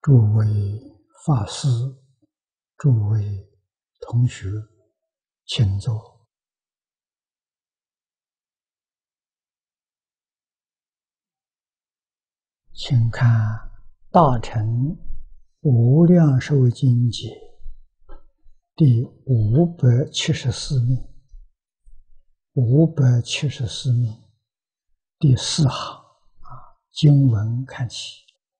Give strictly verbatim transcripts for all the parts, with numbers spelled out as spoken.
诸位法师、诸位同学，请坐。请看《大乘无量寿经解》第五百七十四面，五百七十四面第四行啊，经文看起。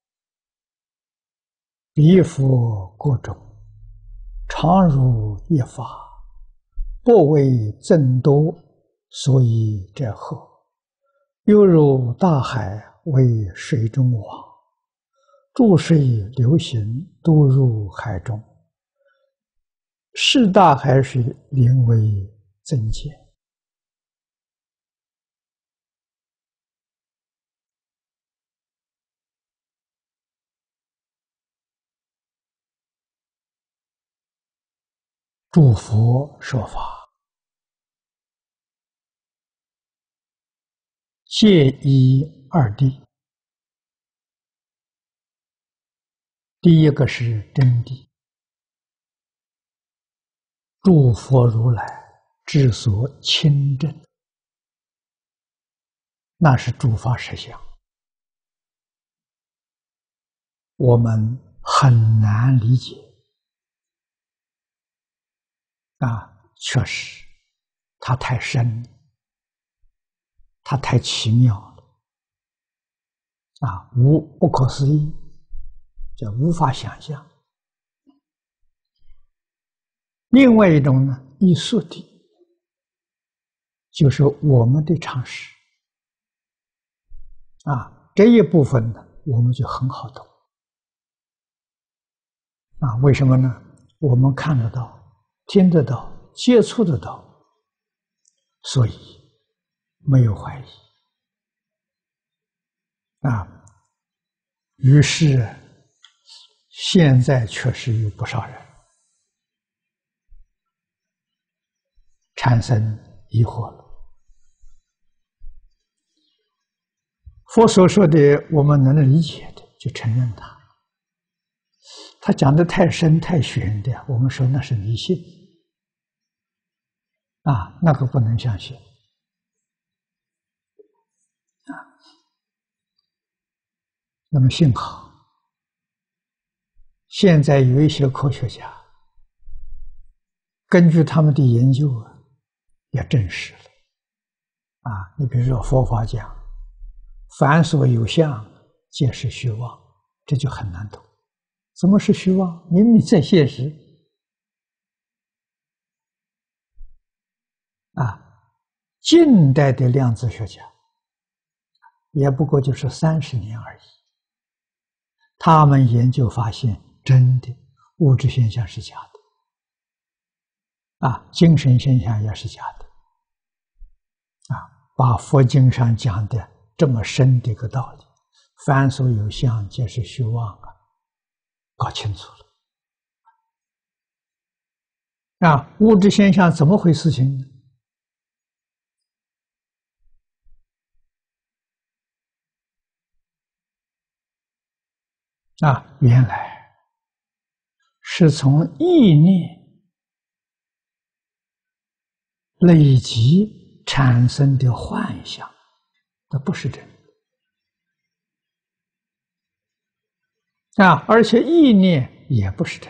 彼佛各种，常如一法，不为增多，所以者何？犹如大海为水中网，诸水流行，都入海中。是大海水名为增减。诸佛说法，皆依二谛。第一个是真谛，诸佛如来之所亲证，那是诸法实相，我们很难理解啊！确实，它太深，它太奇妙了啊！无不可思议，叫无法想象。另外一种呢，依宿谛，就是我们的常识啊，这一部分呢，我们就很好懂啊。为什么呢？我们看得到、听得到、接触得到，所以没有怀疑啊。于是现在确实有不少人产生疑惑了。佛所说的我们能理解的，就承认它。他讲的太深太玄的，我们说那是迷信啊，那个不能相信啊。那么幸好现在有一些科学家根据他们的研究啊，也证实了啊。你比如说佛法讲凡所有相皆是虚妄，这就很难懂。什么是虚妄？明明在现实啊！近代的量子学家也不过就是三十年而已，他们研究发现，真的物质现象是假的啊，精神现象也是假的啊，把佛经上讲的这么深的一个道理，凡所有相皆是虚妄啊，搞清楚了啊！物质现象怎么回事情呢？啊，原来是从意念累积产生的幻象，那不是真的啊！而且意念也不是真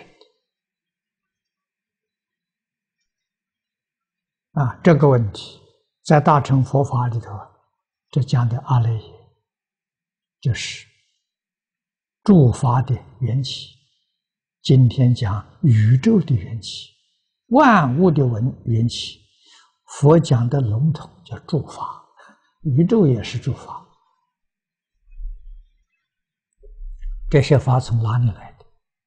的啊！这个问题在大乘佛法里头，这讲的阿赖耶，就是诸法的缘起。今天讲宇宙的缘起，万物的缘起。佛讲的笼统叫诸法，宇宙也是诸法。这些法从哪里来的？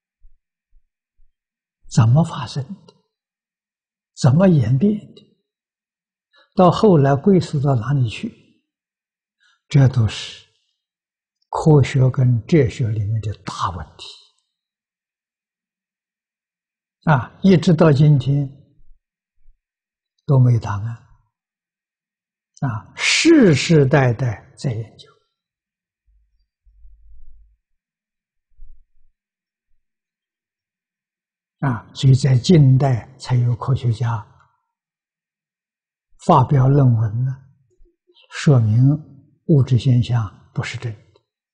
怎么发生的？怎么演变的？到后来归属到哪里去？这都是科学跟哲学里面的大问题啊！一直到今天都没有答案啊！世世代代在研究啊，所以在近代才有科学家发表论文呢，说明物质现象不是真的。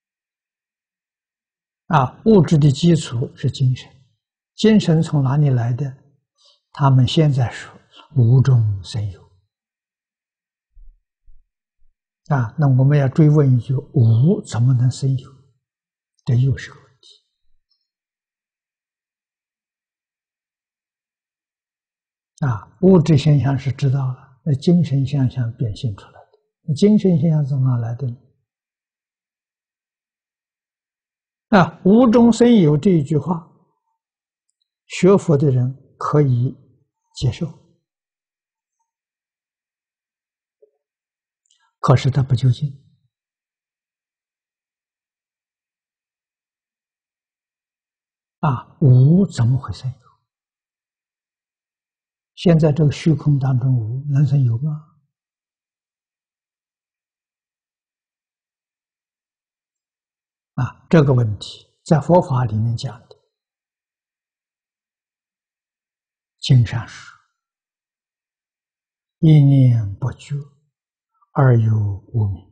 啊，物质的基础是精神，精神从哪里来的？他们现在说无中生有。啊，那我们要追问一句：无怎么能生有？这又是个问题。啊，物质现象是知道了，那精神现象变现出来的。那精神现象从哪来的呢？啊，无中生有这一句话，学佛的人可以接受，可是他不究竟。啊，无怎么会生有？现在这个虚空当中无能生有吗？啊，这个问题在佛法里面讲的，经上说：一念不觉，而有无明。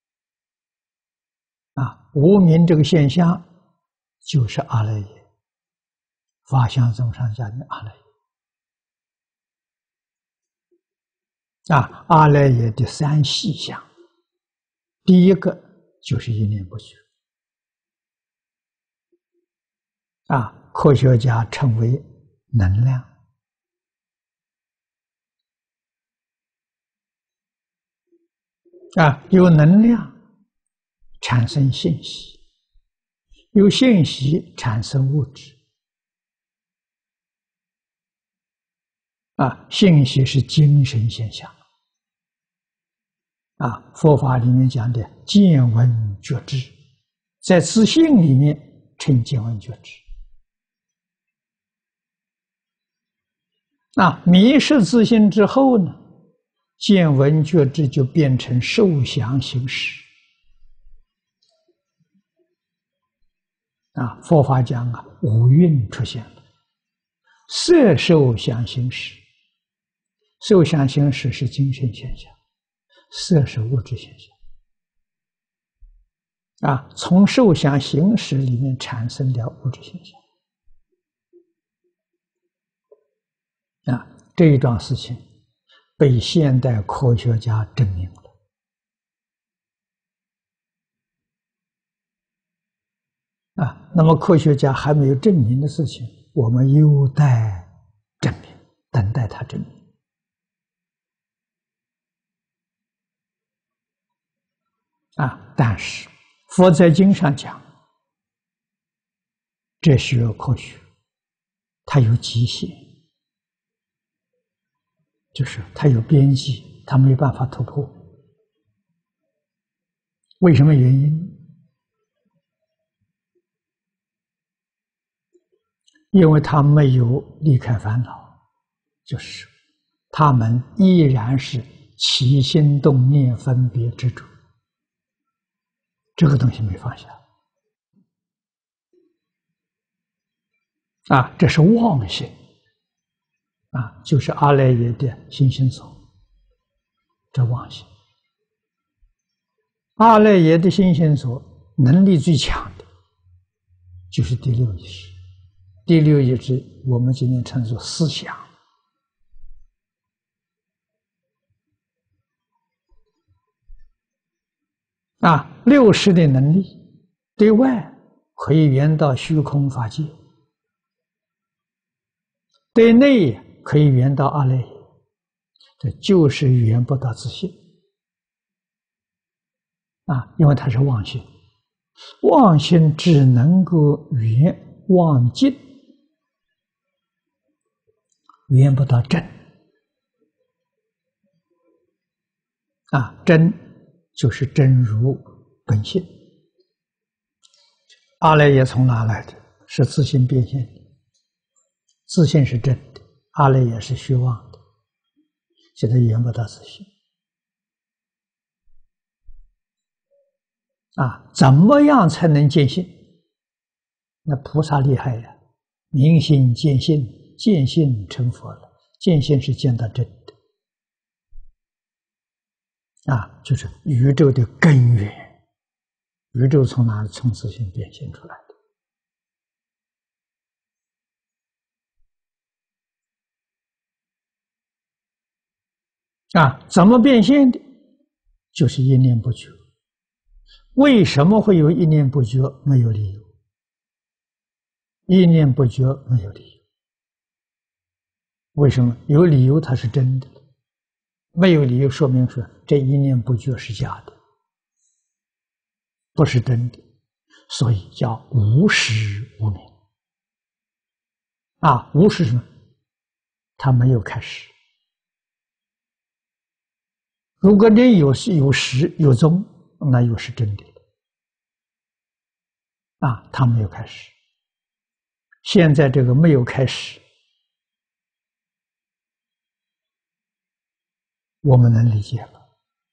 啊，无明这个现象就是阿赖耶，法相宗上讲的阿赖耶。啊，阿赖耶的三细相，第一个就是一念不觉。啊，科学家称为能量。啊，有能量产生信息，有信息产生物质。啊，信息是精神现象。啊，佛法里面讲的见闻觉知，在自信里面称见闻觉知。啊，迷失自信之后呢，见闻觉知就变成受想行识。啊，佛法讲啊，五蕴出现了，色受想行识，受想行识是精神现象，色是物质现象。啊，从受想行识里面产生的物质现象。啊，这一桩事情被现代科学家证明了。啊，那么科学家还没有证明的事情，我们有待证明，等待他证明。啊，但是佛在经上讲，哲学科学它有极限，就是它有边际，它没办法突破。为什么原因？因为他没有离开烦恼，就是他们依然是起心动念分别执着，这个东西没放下。啊，这是妄心。啊，就是阿赖耶的心心所，这妄心。阿赖耶的心心所能力最强的，就是第六意识。第六意识我们今天称作思想。啊，六识的能力对外可以圆到虚空法界，对内可以圆到阿赖耶，这就是圆不到自性。啊，因为它是妄心，妄心只能够圆妄境，圆不到真。啊，真就是真如本性。阿赖耶从哪来的？是自性变现的，自性是真的，阿赖耶是虚妄的，现在圆不到自性。啊，怎么样才能见性？那菩萨厉害呀！ 明心见性，见性成佛了。见性是见到真的，啊，就是宇宙的根源。宇宙从哪里？从自性变现出来的。啊，怎么变现的？就是一念不觉。为什么会有一念不觉？没有理由。一念不觉没有理由。为什么？有理由它是真的，没有理由说明说这一念不觉是假的，不是真的，所以叫无始无明。啊，无是什么？它没有开始。如果你有有始有终，那又是真的了。啊，它没有开始。现在这个没有开始，我们能理解了。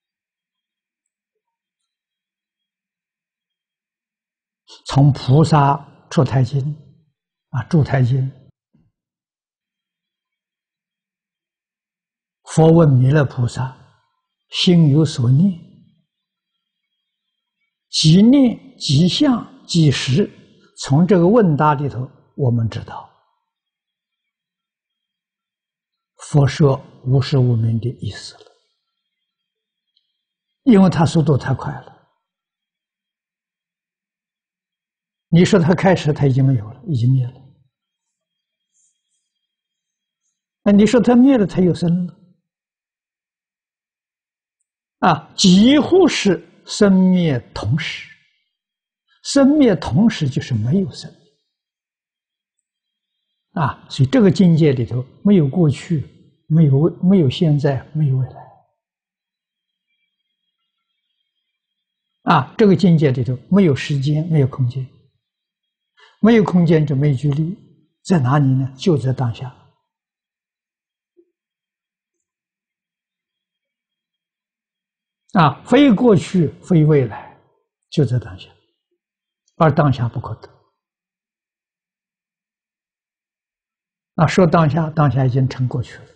从菩萨出胎经啊，住胎经，佛问弥勒菩萨：心有所念，即念即相即识。从这个问答里头，我们知道佛说无始无明的意思了，因为它速度太快了。你说它开始，它已经没有了，已经灭了。那你说它灭了，它又生了。啊，几乎是生灭同时。生灭同时就是没有生灭。啊，所以这个境界里头没有过去，没有没有现在，没有未来。啊，这个境界里头没有时间，没有空间。没有空间就没有距离，在哪里呢？就在当下。啊，非过去，非未来，就在当下，而当下不可得。啊，说当下，当下已经成过去了。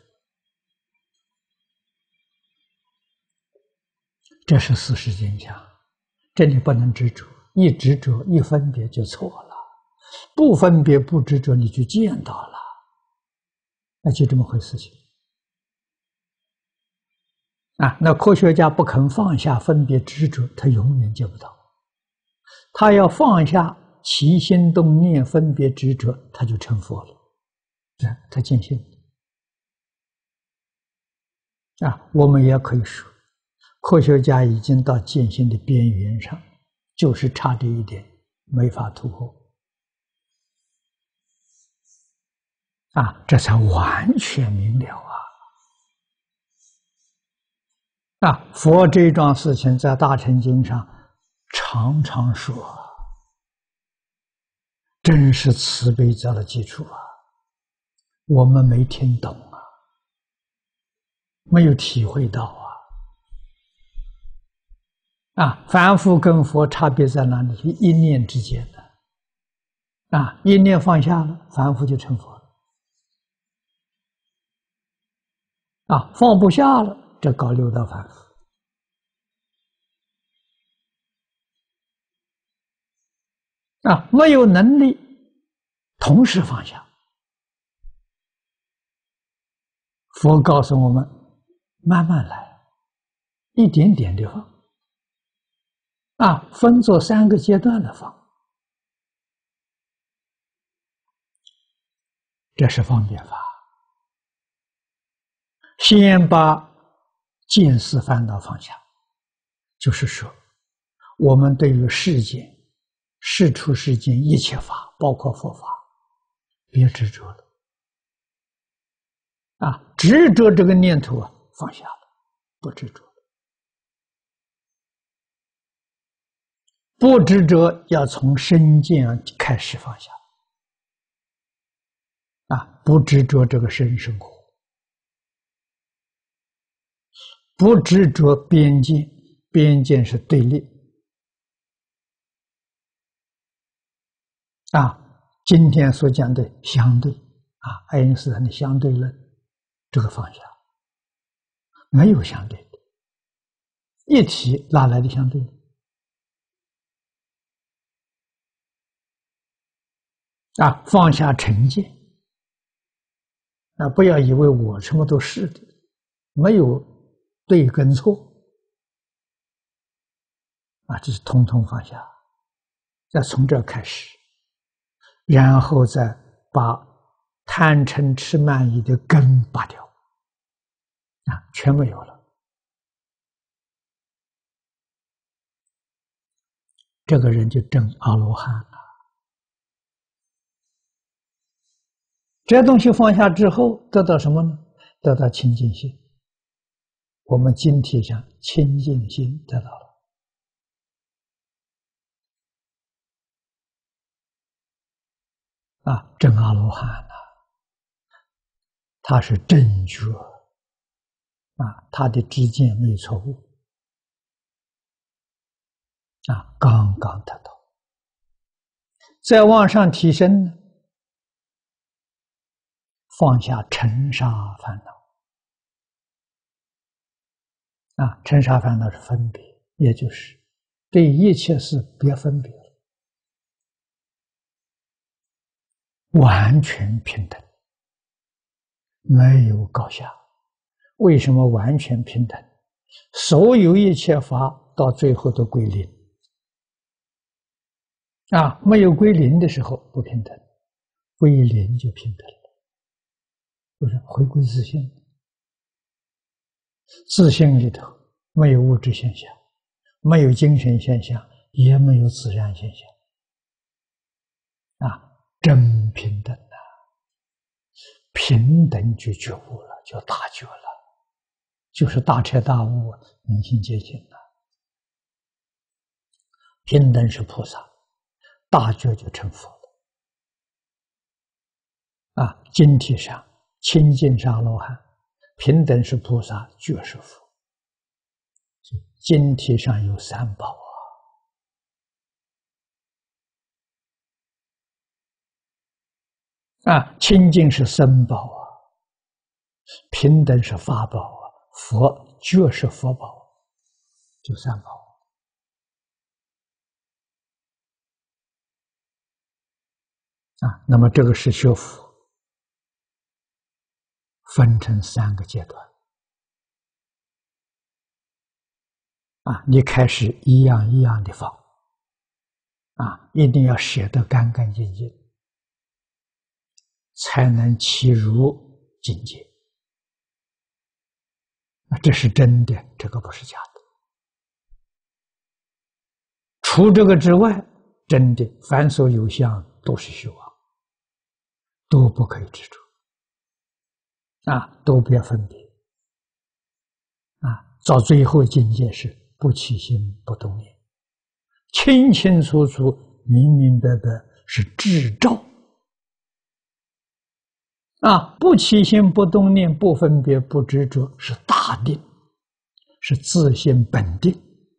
这是事实真相，这里不能执着，一执着一分别就错了。不分别不执着，你就见到了，那就这么回事情。啊，那科学家不肯放下分别执着，他永远见不到。他要放下起心动念分别执着，他就成佛了。啊，他见性。啊，我们也可以说，科学家已经到见性的边缘上，就是差这一点，没法突破。啊，这才完全明了啊！啊，佛这桩事情在《大乘经》上常常说，真是慈悲造的基础啊！我们没听懂啊，没有体会到啊！啊，凡夫跟佛差别在哪里？一念之间的啊，一念放下了，凡夫就成佛了。啊，放不下了，这搞六道凡夫。啊，没有能力同时放下。佛告诉我们，慢慢来，一点点的放。啊，分作三个阶段的放，这是方便法。先把见思烦恼放下，就是说，我们对于世间、世出世间一切法，包括佛法，别执着了。啊，执着这个念头啊，放下了，不执着了。不执着要从身见开始放下。啊，不执着这个身生活。不执着边界，边界是对立。啊， 今天所讲的相对啊，爱因斯坦的相对论，这个放下，没有相对的，一体哪来的相对？啊，放下成见，啊，不要以为我什么都是的，没有对跟错，啊，这是通通放下，再从这开始。然后再把贪嗔痴慢疑的根拔掉，啊，全没有了。这个人就证阿罗汉了。这些东西放下之后，得到什么呢？得到清净心。我们经体上清净心得到了。啊，证阿罗汉了，他是正觉，啊，他的知见没有错误，啊，刚刚得到。再往上提升呢，放下尘沙烦恼，啊，尘沙烦恼是分别，也就是对一切事别分别了，完全平等，没有高下。为什么完全平等？所有一切法到最后都归零，啊，没有归零的时候不平等，归零就平等了，不是回归自性。自性里头没有物质现象，没有精神现象，也没有自然现象，啊，真平等啊！平等就觉悟了，就大觉了，就是大彻大悟，明心见性了。平等是菩萨，大觉就成佛了。啊，经体上清净是阿罗汉，平等是菩萨，觉是佛。经体上有三宝啊！啊，清净是僧宝啊，平等是法宝啊，佛觉是佛宝，就三宝。啊，那么这个是学佛，分成三个阶段。啊，你开始一样一样的放，啊，一定要舍得干干净净，才能契入境界。啊，这是真的，这个不是假的。除这个之外，真的凡所有相都是虚妄，都不可以执着，啊，都别分别，啊，到最后境界是不起心不动念，清清楚楚、明明白白是智照，啊，不起心不动念、不分别、不执着是大定，是自性本定。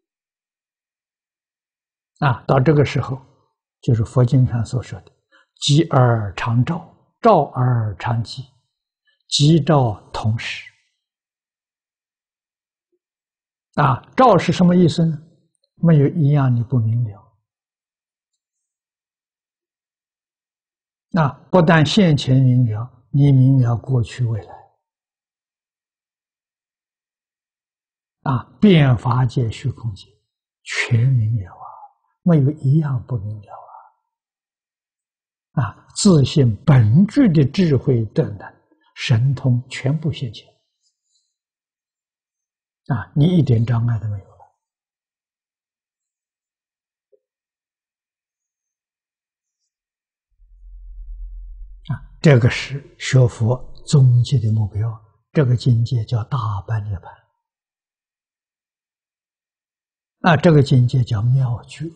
啊，到这个时候，就是佛经上所说的“寂而常照，照而常寂，寂照同时”。啊，照是什么意思呢？没有一样你不明了。啊，不但现前明了，你明了过去未来。啊，变法界、虚空界，全明了啊，没有一样不明了啊！啊，自性本具的智慧德能、神通全部现前。啊，你一点障碍都没有了。啊，这个是学佛终极的目标，这个境界叫大般涅槃。啊，这个境界叫妙觉。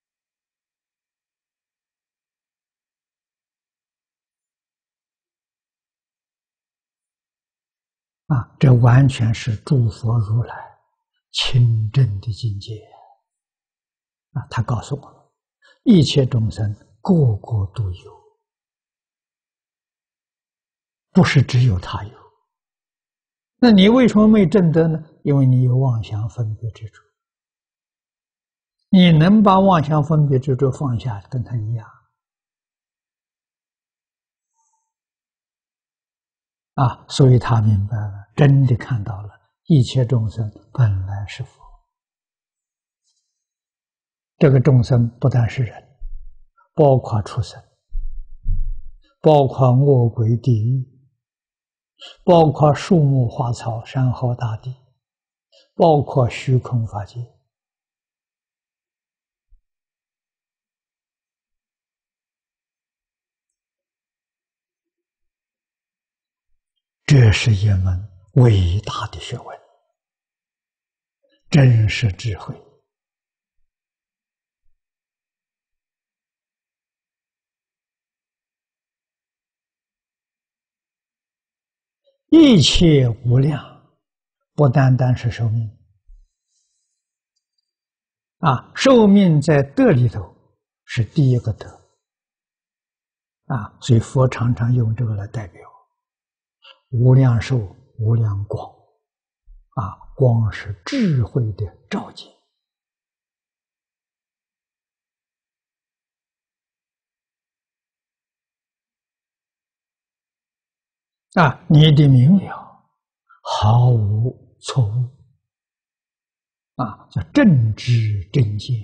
啊，这完全是诸佛如来清正的境界。啊，他告诉我们，一切众生个个都有不是只有他有。那你为什么没证得呢？因为你有妄想分别执着。你能把妄想分别执着放下，跟他一样啊！所以他明白了，真的看到了一切众生本来是佛。这个众生不但是人，包括畜生，包括恶鬼地狱，包括树木花草山河大地，包括虚空法界。这是一门伟大的学问，真是智慧。一切无量，不单单是寿命啊，寿命在德里头是第一个德啊，所以佛常常用这个来代表无量寿、无量光啊，光是智慧的照见啊，你的明了毫无错误啊，叫正知正见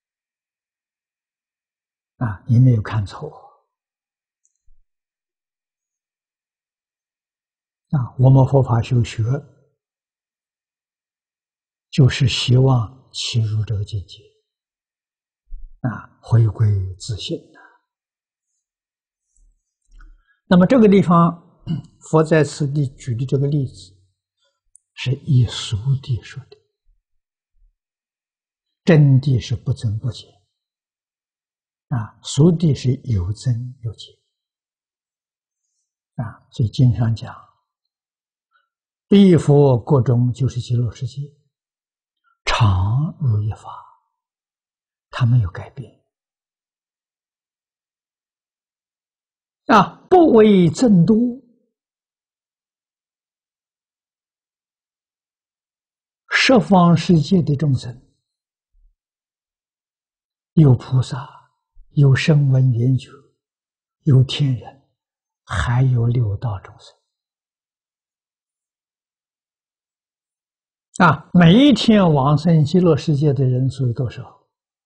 啊，你没有看错啊。我们佛法修学，就是希望切入这个境界啊，回归自信啊。那么这个地方，佛在此地举的这个例子，是以俗谛说的，真谛是不增不减啊，俗谛是有增有减啊，所以经常讲，地佛国中就是极乐世界，常如一法，它没有改变啊，不为增多。十方世界的众生，有菩萨，有声闻缘觉，有天人，还有六道众生啊！每一天往生极乐世界的人数有多少？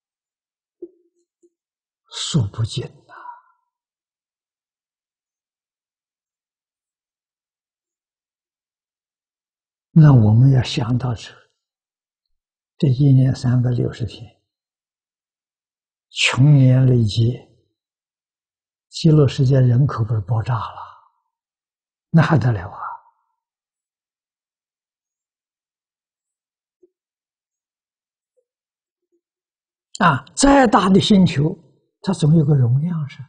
数不尽呐！那我们要想到这，这一年三百六十天，穷年累劫，极乐世界人口不是爆炸了，那还得了啊！啊，再大的星球，它总有个容量是。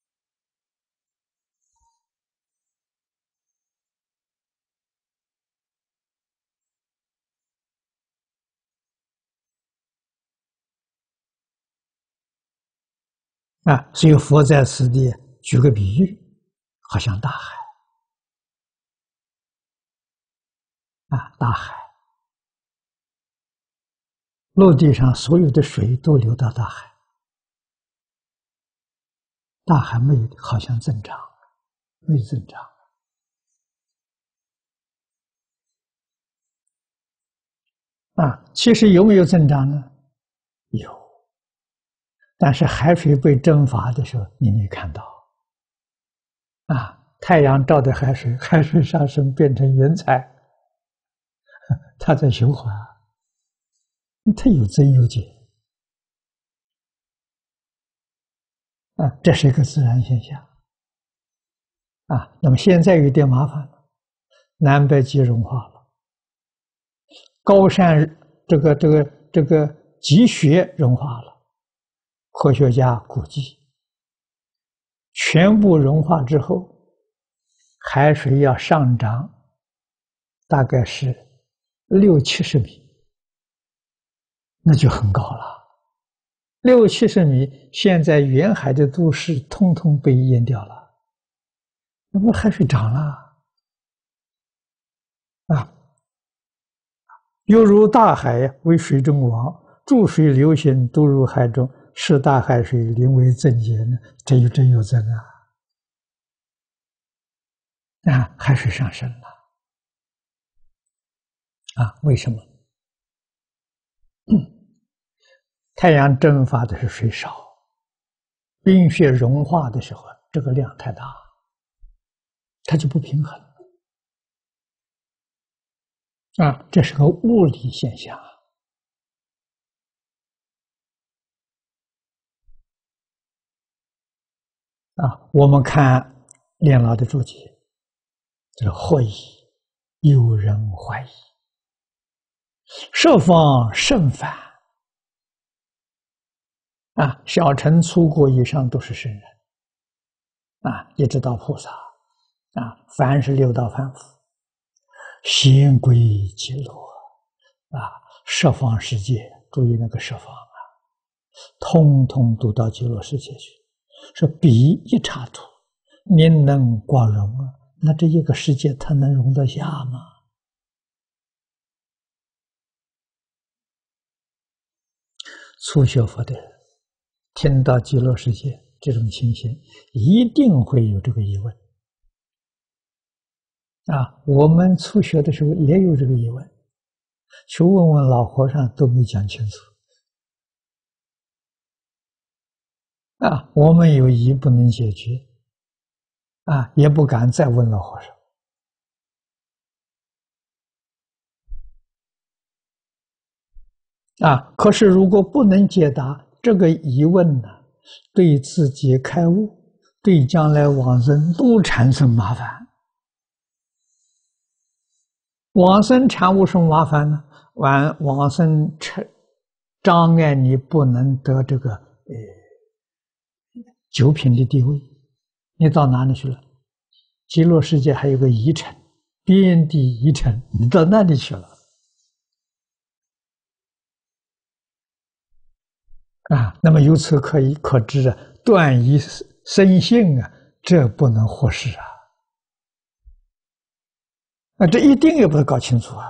啊，所以佛在此地举个比喻，好像大海啊，大海，陆地上所有的水都流到大海，大海没有好像增长，没有增长啊。其实有没有增长呢？有，但是海水被蒸发的时候，你没看到啊。太阳照的海水，海水上升变成云彩，它在循环，它有增有减啊，这是一个自然现象啊。那么现在有点麻烦了，南北极融化了，高山这个这个这个积雪融化了，科学家估计，全部融化之后，海水要上涨，大概是六七十米，那就很高了。六七十米，现在沿海的都市通通被淹掉了。 那不海水涨了啊！犹如大海为水中王，注水流行，都入海中，是大海水，临为正解呢？这有真有真啊！啊，海水上升了啊？为什么？太阳蒸发的是水少，冰雪融化的时候，这个量太大，它就不平衡啊！这是个物理现象啊！我们看练老的注解，这是或以有人怀疑，设方甚凡啊！小乘粗果以上都是圣人啊，一直到菩萨啊，凡是六道凡夫，先归极乐啊，十方世界，注意那个十方啊，通通都到极乐世界去。说彼一刹土，宁能广容啊？那这一个世界，它能容得下吗？初学佛的人听到极乐世界这种情形，一定会有这个疑问啊！我们初学的时候也有这个疑问，去问问老和尚都没讲清楚啊！我们有疑不能解决啊，也不敢再问老和尚啊。可是如果不能解答这个疑问呢，对自己开悟，对将来往生都产生麻烦。往生产物什么麻烦呢？往往生障障碍你不能得这个呃九品的地位，你到哪里去了？极乐世界还有个宜城，边地宜城，你到那里去了啊？那么由此可以可知啊，断疑生信啊，这不能忽视啊！啊，这一定要把它搞清楚啊！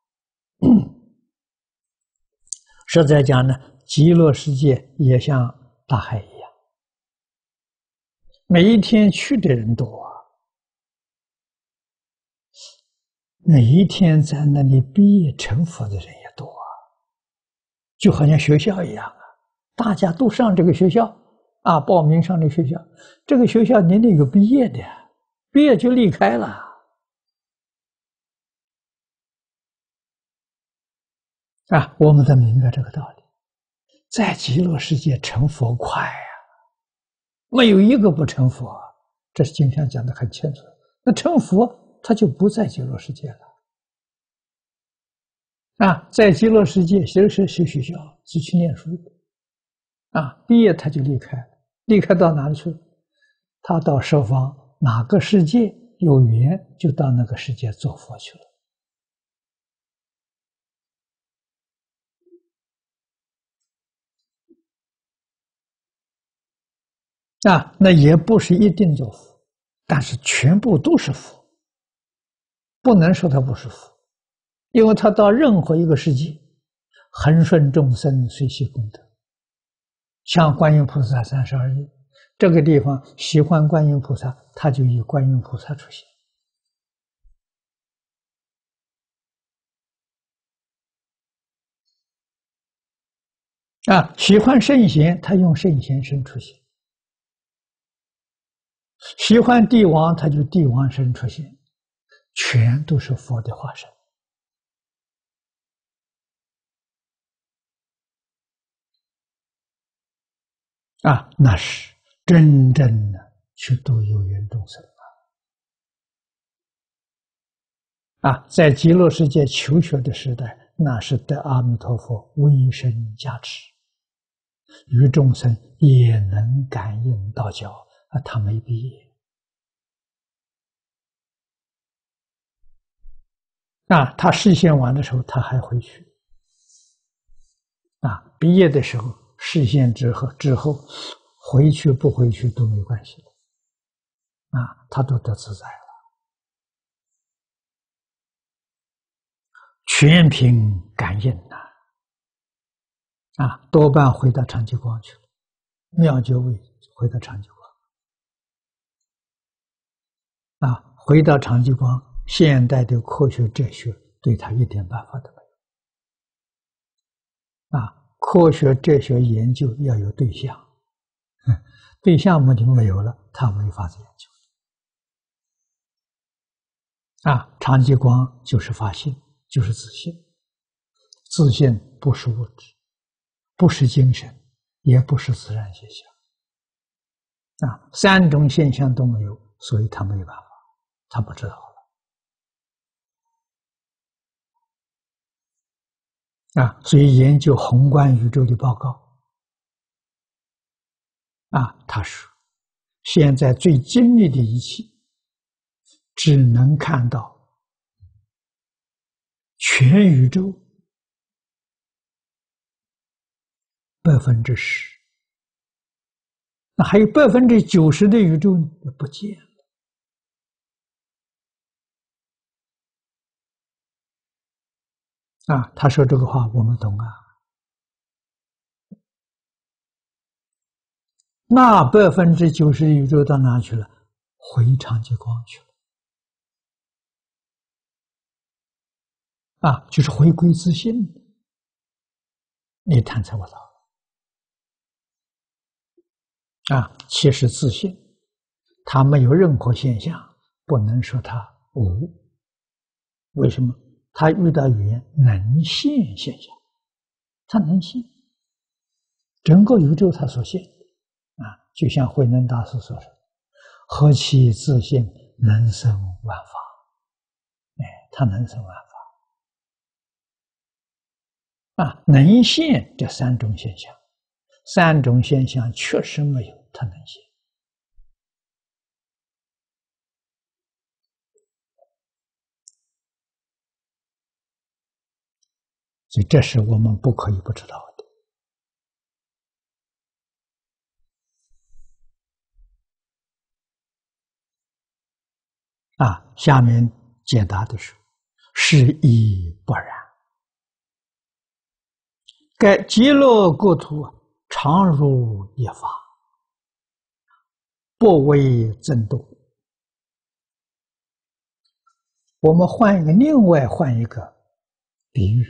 实在讲呢，极乐世界也像大海一样，每一天去的人多啊，每一天在那里毕业成佛的人也多啊，就好像学校一样啊，大家都上这个学校啊，报名上这个学校，这个学校你得有毕业的，毕业就离开了啊，我们得明白这个道理。在极乐世界成佛快啊，没有一个不成佛，这是经上讲的很清楚。那成佛他就不在极乐世界了啊，在极乐世界就是学学校，是去念书的啊，毕业他就离开了，离开到哪里去？他到十方哪个世界有缘，就到那个世界做佛去了。啊，那也不是一定做佛，但是全部都是佛，不能说他不是佛，因为他到任何一个世界，恒顺众生，随喜功德。像观音菩萨三十二愿，这个地方喜欢观音菩萨，他就以观音菩萨出现。啊，喜欢圣贤，他用圣贤身出现；喜欢帝王，他就帝王身出现，全都是佛的化身。啊，那是真正的去度有缘众生啊！啊，在极乐世界求学的时代，那是得阿弥陀佛威神加持，与众生也能感应道交啊。他没毕业啊，他视线完的时候，他还回去啊。毕业的时候，视线之后之后回去不回去都没关系啊，他都得自在了，全凭感应呐，啊，多半回到长寂光去了，妙觉位回到长寂光，啊，回到长寂光，现代的科学哲学对他一点办法都没有，啊，科学哲学研究要有对象，对象目的没有了，他没法子研究。啊，长寂光就是法性，就是自性。自性不是物质，不是精神，也不是自然现象。啊，三种现象都没有，所以他没有办法，他不知道了。啊，所以研究宏观宇宙的报告，啊，他说，现在最精密的仪器，只能看到全宇宙百分之十，那还有百分之九十的宇宙呢，不见了。啊，他说这个话我们懂啊。那百分之九十的宇宙到哪去了？回长寂光去了。啊，就是回归自性，你贪财我道啊，其实自性，它没有任何现象，不能说它无。为什么？它遇到语言能现现象，它能现，整个宇宙它所现啊，就像慧能大师所说：“何其自性，能生万法。”哎，它能生万法啊，能现这三种现象，三种现象确实没有，它能现。所以这是我们不可以不知道的啊。下面解答的是：是亦不然。该极乐国土常如一法，不为增动。我们换一个，另外换一个比喻，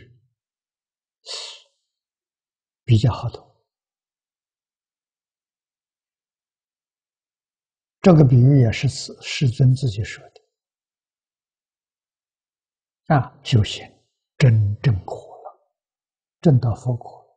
比较好懂。这个比喻也是世世尊自己说的啊，修行真正苦了，证到佛果了，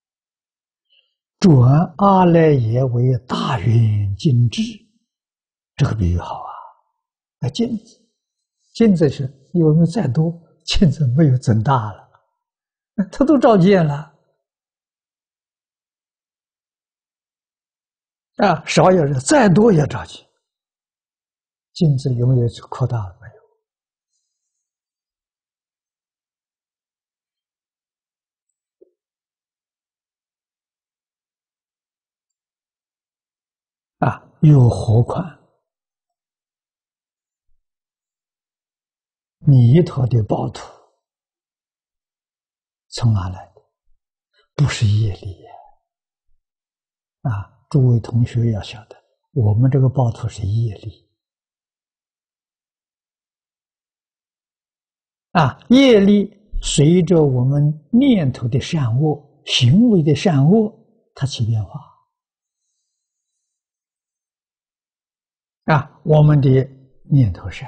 转阿赖耶为大圆镜智，这个比喻好啊。那镜子，镜子是有没有再多，镜子没有增大了，它都照见了啊，少有人再多也照见，镜子有没有扩大了？没有。啊，又何况弥陀的报土从哪来的？不是业力啊！诸位同学要晓得，我们这个报土是业力啊，业力随着我们念头的善恶、行为的善恶，它起变化啊。我们的念头善，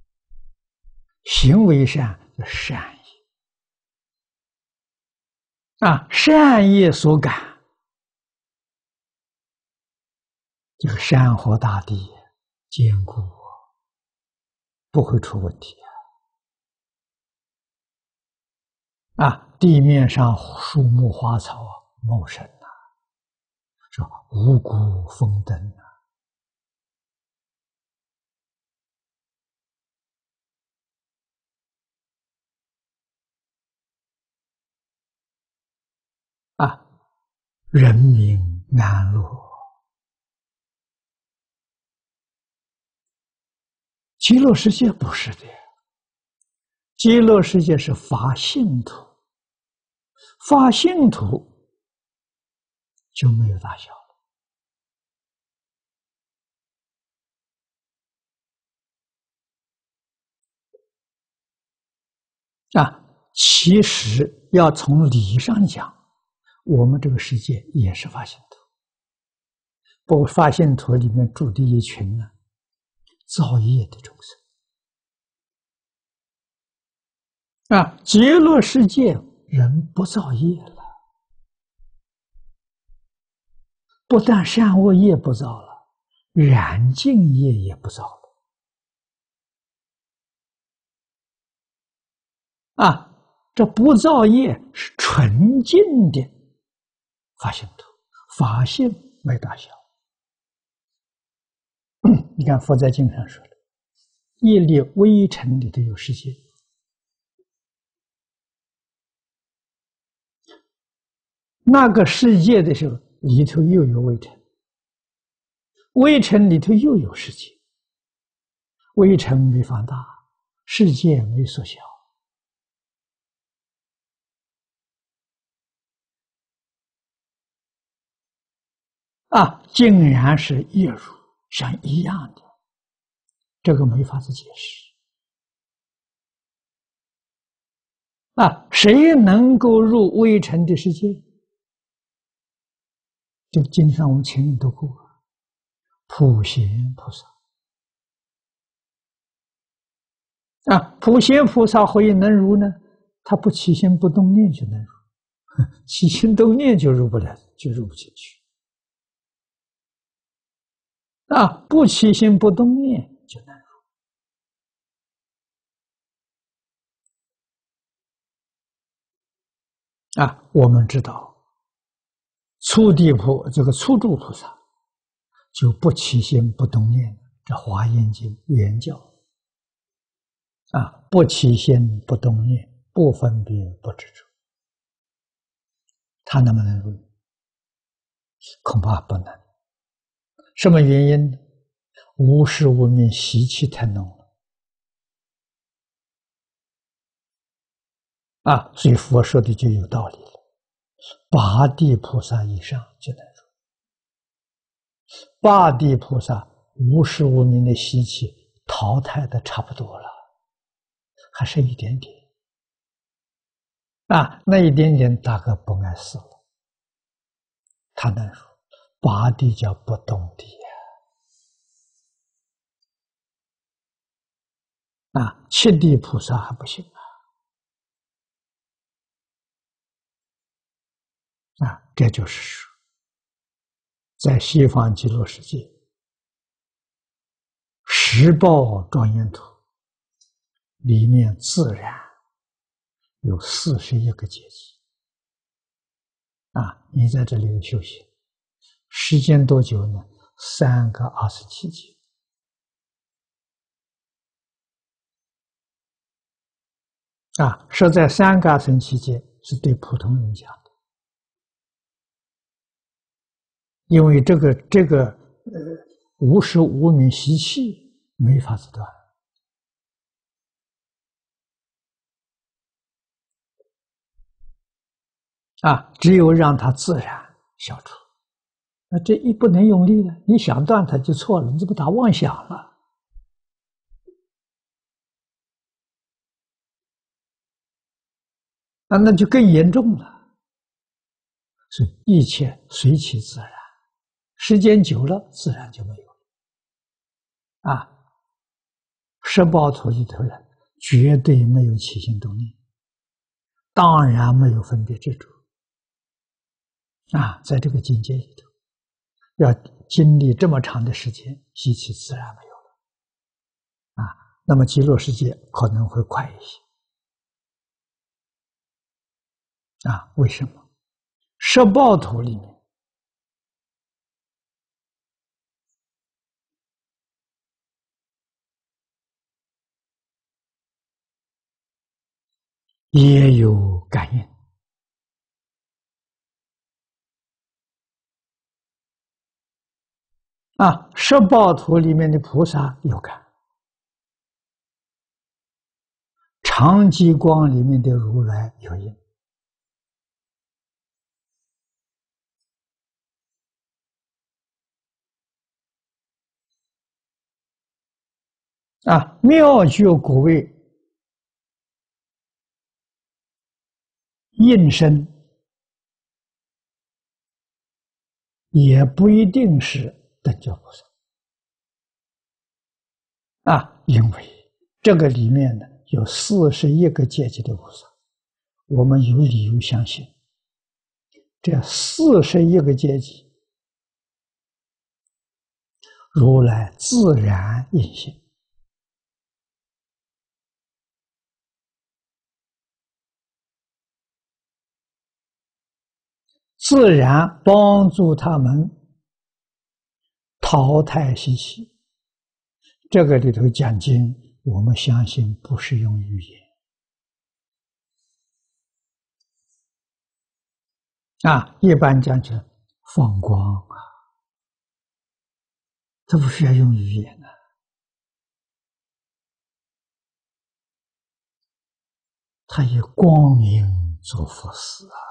行为善叫善业啊，善业所感，这个山河大地坚固，不会出问题啊！啊，地面上树木花草茂盛啊，说五谷丰登啊，啊，人民安乐极乐世界不是的，极乐世界是发信土，发信土就没有大小了啊。其实要从理上讲，我们这个世界也是发信土，不过发信土里面住的一群呢，造业的众生啊。极乐世界人不造业了，不但善恶业不造了，染净业也不造了啊。这不造业是纯净的发信土，法性没大小。你看佛在经上说的，一粒微尘里头有世界，那个世界的时候里头又有微尘，微尘里头又有世界，微尘没放大，世界没缩小啊，竟然是一如像一样的，这个没法子解释啊！谁能够入微尘的世界？这个经上我们前面读过，普贤菩萨啊，普贤菩萨何以能入呢？他不起心不动念就能入，起心动念就入不了，就入不进去。啊，不起心不动念就能入啊！我们知道，初地菩这个初住菩萨就不起心不动念，这《华严经》原教啊，不起心不动念，不分别不执着，他能不能入？恐怕不能。什么原因呢？无始无明习气太浓了啊！所以佛说的就有道理了。八地菩萨以上就能入，八地菩萨无始无明的习气淘汰的差不多了，还剩一点点啊，那一点点大概不碍事了，他能入。八地叫不动地啊，七地菩萨还不行啊！啊，这就是说，在西方极乐世界，十报庄严土里面自然有四十一个阶级啊！你在这里修行，时间多久呢？三个二十七节。啊，设在三个二十七节是对普通人讲的，因为这个这个呃无始无明习气没法子断啊，只有让它自然消除。那这一不能用力了，你想断它就错了，你这不打妄想了。啊，那就更严重了。是一切随其自然，时间久了，自然就没有了。啊，十报土里头人绝对没有起心动念，当然没有分别执着。啊，在这个境界里头，要经历这么长的时间，习气自然没有了。啊，那么极乐世界可能会快一些。啊，为什么？十报土里面也有感应啊，十报土里面的菩萨有感常寂光里面的如来有应。啊，妙觉果位应身，也不一定是等觉菩萨。啊，因为这个里面呢有四十一个阶级的菩萨，我们有理由相信，这四十一个阶级，如来自然应现。自然帮助他们淘汰习气。这个里头讲经，我们相信不是用语言啊，一般讲起来放光啊，这不是要用语言的、啊。他以光明做佛事啊。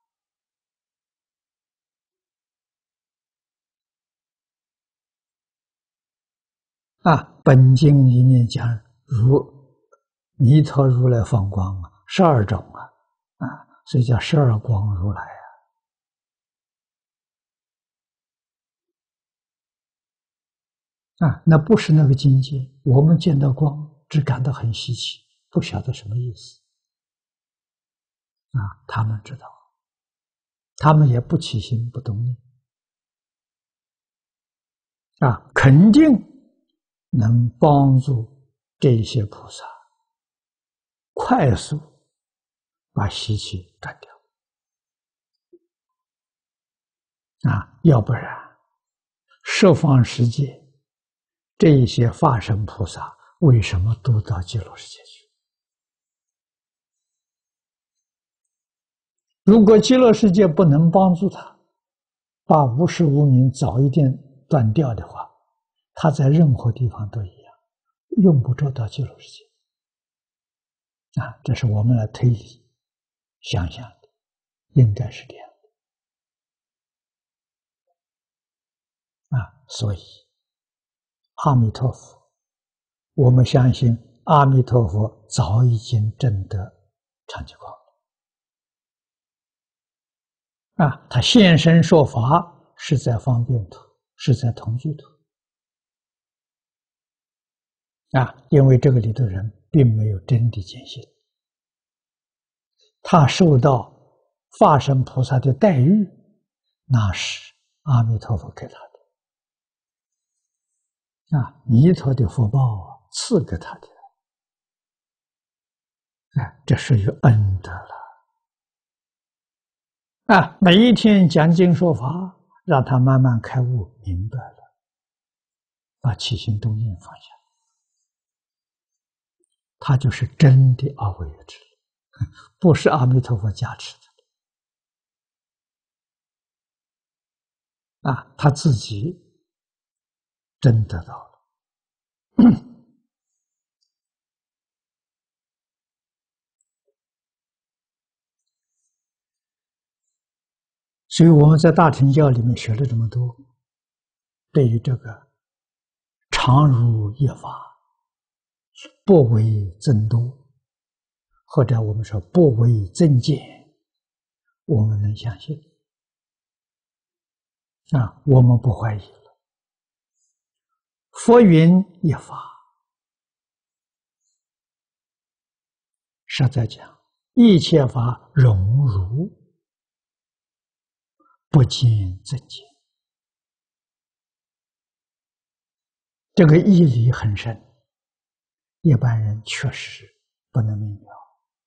啊，本经里面讲如弥陀如来放光啊，十二种啊，啊，所以叫十二光如来啊。啊，那不是那个境界，我们见到光只感到很稀奇，不晓得什么意思。啊，他们知道，他们也不起心不动念，啊，肯定能帮助这些菩萨快速把习气断掉。啊，要不然十方世界这一些法身菩萨为什么都到极乐世界去？如果极乐世界不能帮助他把无始无明早一点断掉的话，他在任何地方都一样，用不着到极乐世界。啊，这是我们来推理想想的，应该是这样的。啊，所以阿弥陀佛，我们相信阿弥陀佛早已经证得常寂光。啊，他现身说法是在方便土，是在同居土。啊，因为这个里头人并没有真的见性，他受到法身菩萨的待遇，那是阿弥陀佛给他的。啊，弥陀的福报赐给他的。哎，这是有恩德了。啊，每一天讲经说法，让他慢慢开悟明白了，把起心动念放下，他就是真的阿惟越致，不是阿弥陀佛加持的。啊，他自己真得到了。所以我们在大乘教里面学了这么多，对于这个常如一法，不为增多，或者我们说不为增减，我们能相信啊，我们不怀疑了。佛云一法，实在讲，一切法融入，不见增减。这个义理很深，一般人确实不能明了。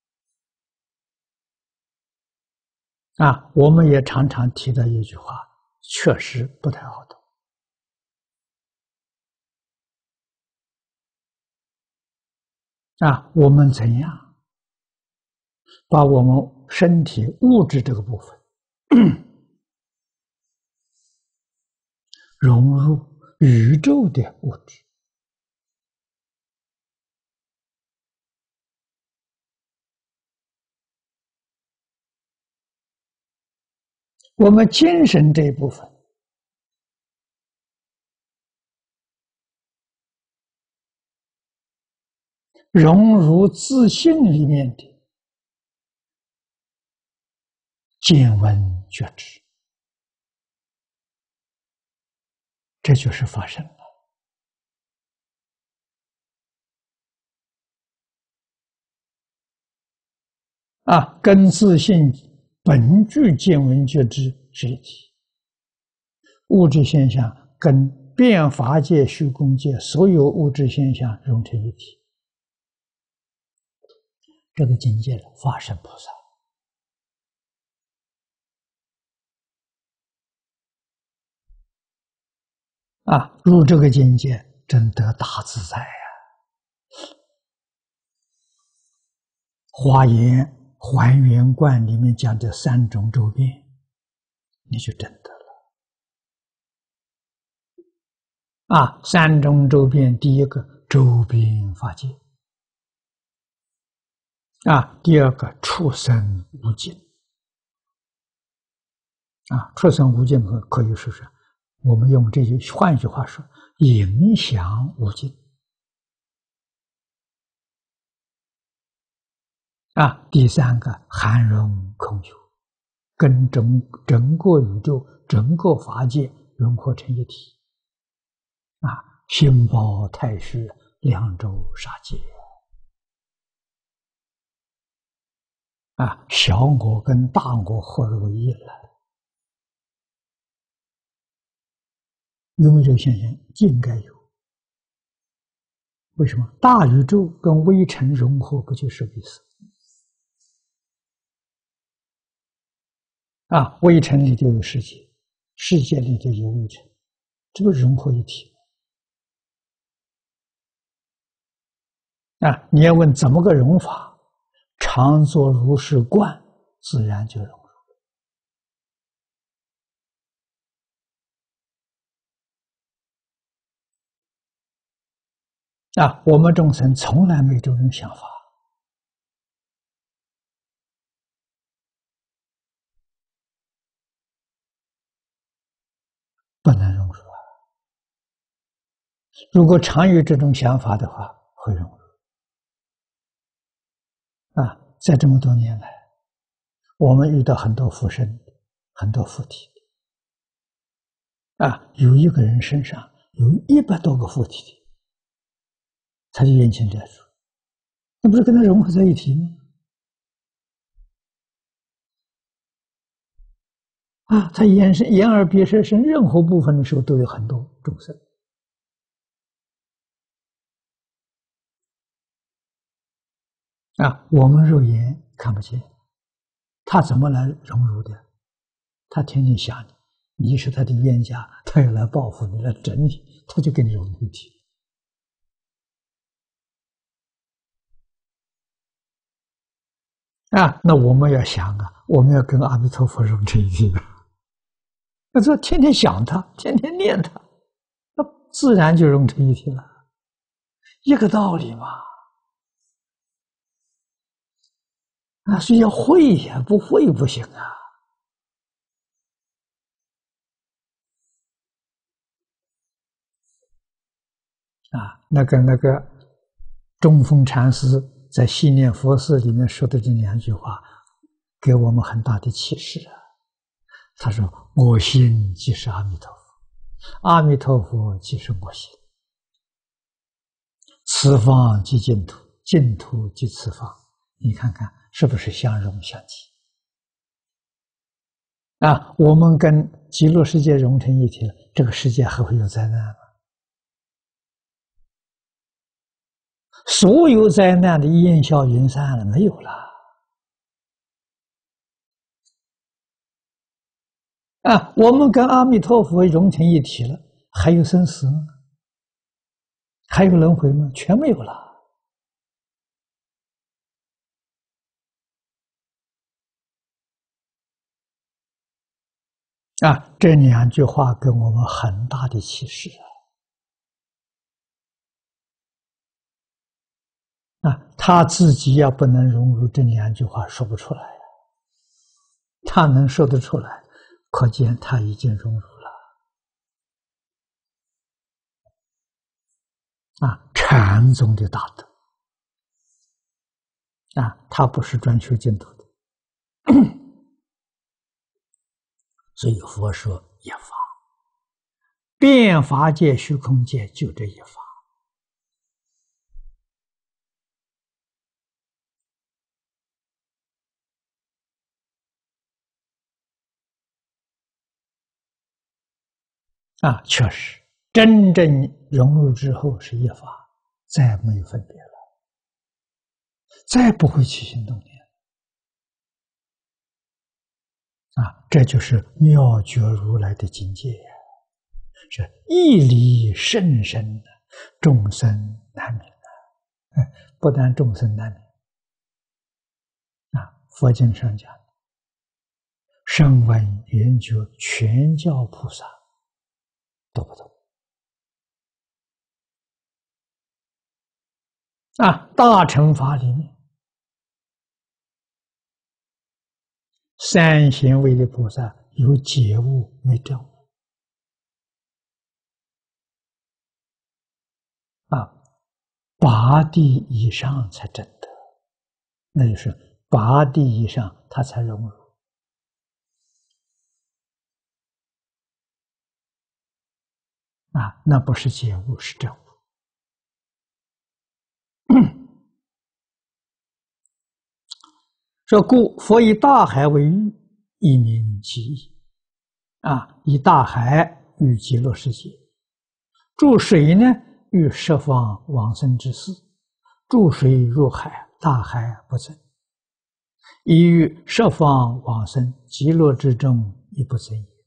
啊，我们也常常提到一句话，确实不太好懂。啊，我们怎样把我们身体物质这个部分融入宇宙的物质？ 我们精神这一部分，融入自信里面的见闻觉知，这就是发生了。啊，跟自信本具见闻觉知是一体，物质现象跟变法界、虚空界所有物质现象融成一体，这个境界了，法身菩萨。啊，入这个境界，真得大自在呀！华严还原观里面讲的三种周遍，你就真得了。啊，三种周遍，第一个周遍法界，啊，第二个畜生无尽，啊，畜生无尽可可以说是，我们用这句换一句话说，影响无尽。啊，第三个含容空有，跟整整个宇宙、整个法界融合成一体。啊，心包太虚，两周杀界。啊，小我跟大我合而为一了。有没有这个现象？应该有。为什么？大宇宙跟微尘融合，不就是个意思？啊，微尘里就有世界，世界里就有微尘，这不融合一体？啊，你要问怎么个融法？常作如是观，自然就融入了。啊，我们众生从来没这种想法，不能融入啊。如果常有这种想法的话，会融入。啊，在这么多年来，我们遇到很多附身，很多附体。啊，有一个人身上有一百多个附体，他就眼前这样说，那不是跟他融合在一起吗？啊，他眼神、眼耳鼻舌身任何部分的时候，都有很多众生。啊，我们肉眼看不见，他怎么来融入的？他天天想你，你是他的冤家，他要来报复你，来整你，他就跟你融为一体。啊，那我们要想啊，我们要跟阿弥陀佛融成一体。那这天天想他，天天念他，那自然就融成一体了，一个道理嘛。啊，所以要会呀，不会不行啊。啊，那个那个中峰禅师在《系念佛事》里面说的这两句话，给我们很大的启示啊。他说：“我心即是阿弥陀佛，阿弥陀佛即是我心，此方即净土，净土即此方。”你看看是不是相融相契？啊，我们跟极乐世界融成一体了，这个世界还会有灾难吗？所有灾难的烟消云散了，没有了。啊，我们跟阿弥陀佛融成一体了，还有生死吗？还有轮回吗？全没有了。啊，这两句话给我们很大的启示啊！啊，他自己要不能融入这两句话，说不出来呀。他能说得出来， 可见他已经融入了啊禅宗的大德啊，他不是专修净土的，所以佛说一法，遍法界、虚空界就这一法。啊，确实，真正融入之后是一法，再没有分别了，再不会起心动念啊！这就是妙觉如来的境界呀，是义理甚深的，众生难明啊！不但众生难明啊，佛经上讲，声闻缘觉全教菩萨都不懂。啊，大乘法里面，三贤位的菩萨有解悟没证悟。啊，八地以上才证得，那就是八地以上他才融入。啊，那不是解悟，是证悟。说故佛以大海为喻，一名极意。啊，以大海喻极乐世界，注水呢喻十方往生之事，注水入海，大海不增；以喻十方往生极乐之中，亦不增也。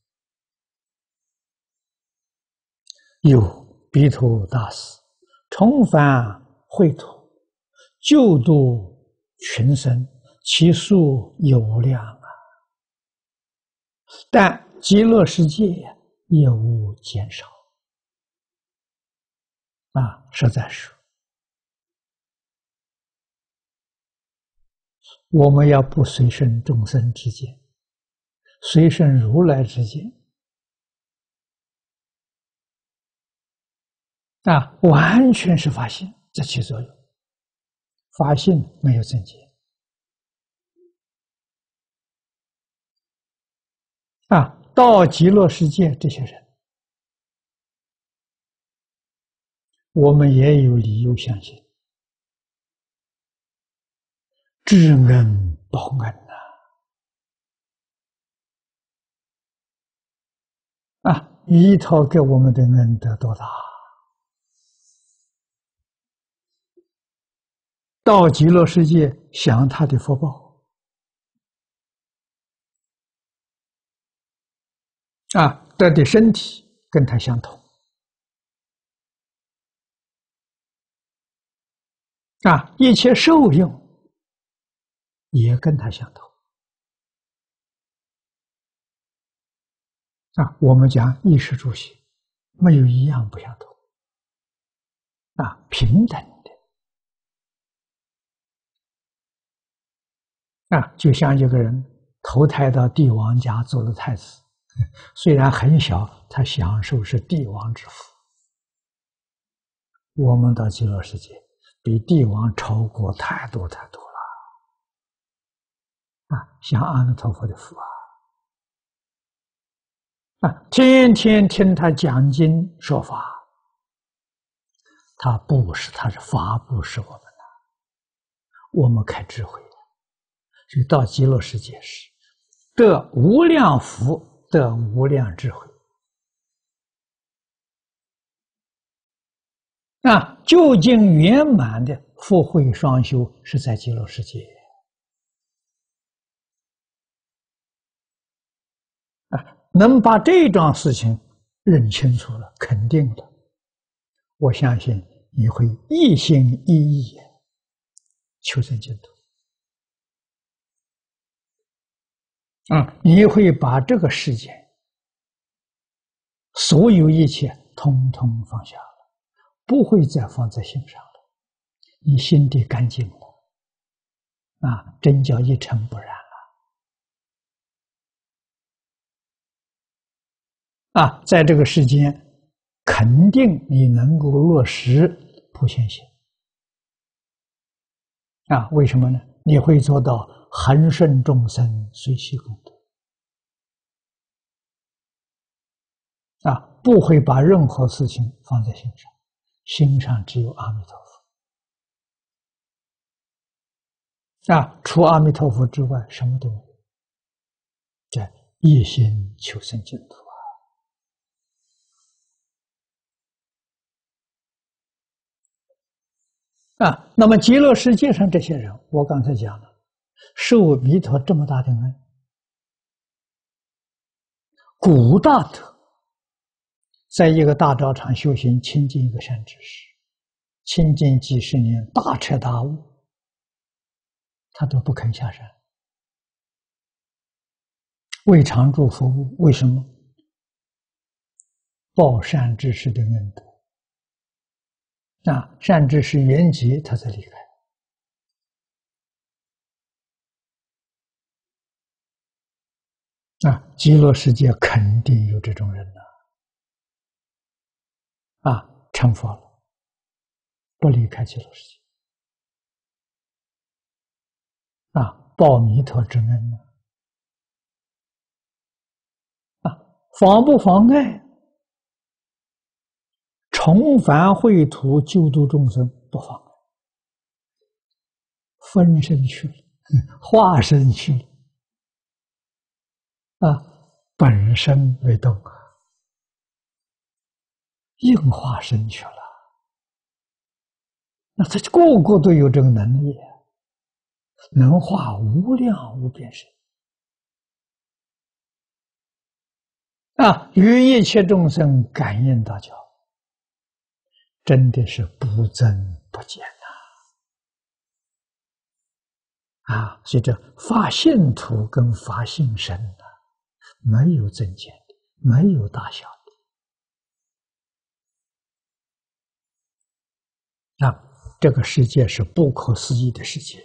有彼土大士重返秽土，救度群生，其数有量啊！但极乐世界业无减少啊！实在是，我们要不随顺众生之见，随顺如来之见啊，完全是法性在起作用，法性没有增减啊。到极乐世界，这些人，我们也有理由相信，知恩报恩呐！啊，依托给我们的恩德多大！到极乐世界享他的福报啊，得的身体跟他相同啊，一切受用也跟他相同啊。我们讲衣食住行，没有一样不相同啊，平等的啊。就像一个人投胎到帝王家做了太子，虽然很小，他享受是帝王之福。我们到极乐世界，比帝王超过太多太多了啊！享阿弥陀佛的福啊！啊，天天听他讲经说法，他布施，他是法布施我们的，我们开智慧，所以到极乐世界时，得无量福，得无量智慧。啊，究竟圆满的福慧双修是在极乐世界啊，能把这桩事情认清楚了，肯定了，我相信你会一心一意求生净土啊，你会把这个世界所有一切通通放下了，不会再放在心上了，你心地干净了啊，真叫一尘不染。 啊，在这个世间，肯定你能够落实普贤行啊？为什么呢？你会做到恒顺众生，随喜功德啊，不会把任何事情放在心上，心上只有阿弥陀佛啊，除阿弥陀佛之外，什么都没有。这一心求生净土啊！啊，那么极乐世界上这些人，我刚才讲了，受弥陀这么大的恩，古大德在一个大道场修行，亲近一个善知识，亲近几十年，大彻大悟，他都不肯下山，为常住服务。为什么？报善知识的恩德啊！善知识圆寂，他才离开。啊，极乐世界肯定有这种人呐！啊，成佛了，不离开极乐世界。啊，报弥陀之恩呢？啊，妨不妨碍？重返秽土救度众生不妨碍，分身去了，化身去了。啊，本身没动啊，应化身去了。那他个个都有这个能力，能化无量无边身啊，与一切众生感应道交，真的是不增不减呐！啊，所以这发信徒跟发性身啊，没有增减的，没有大小的啊！这个世界是不可思议的世界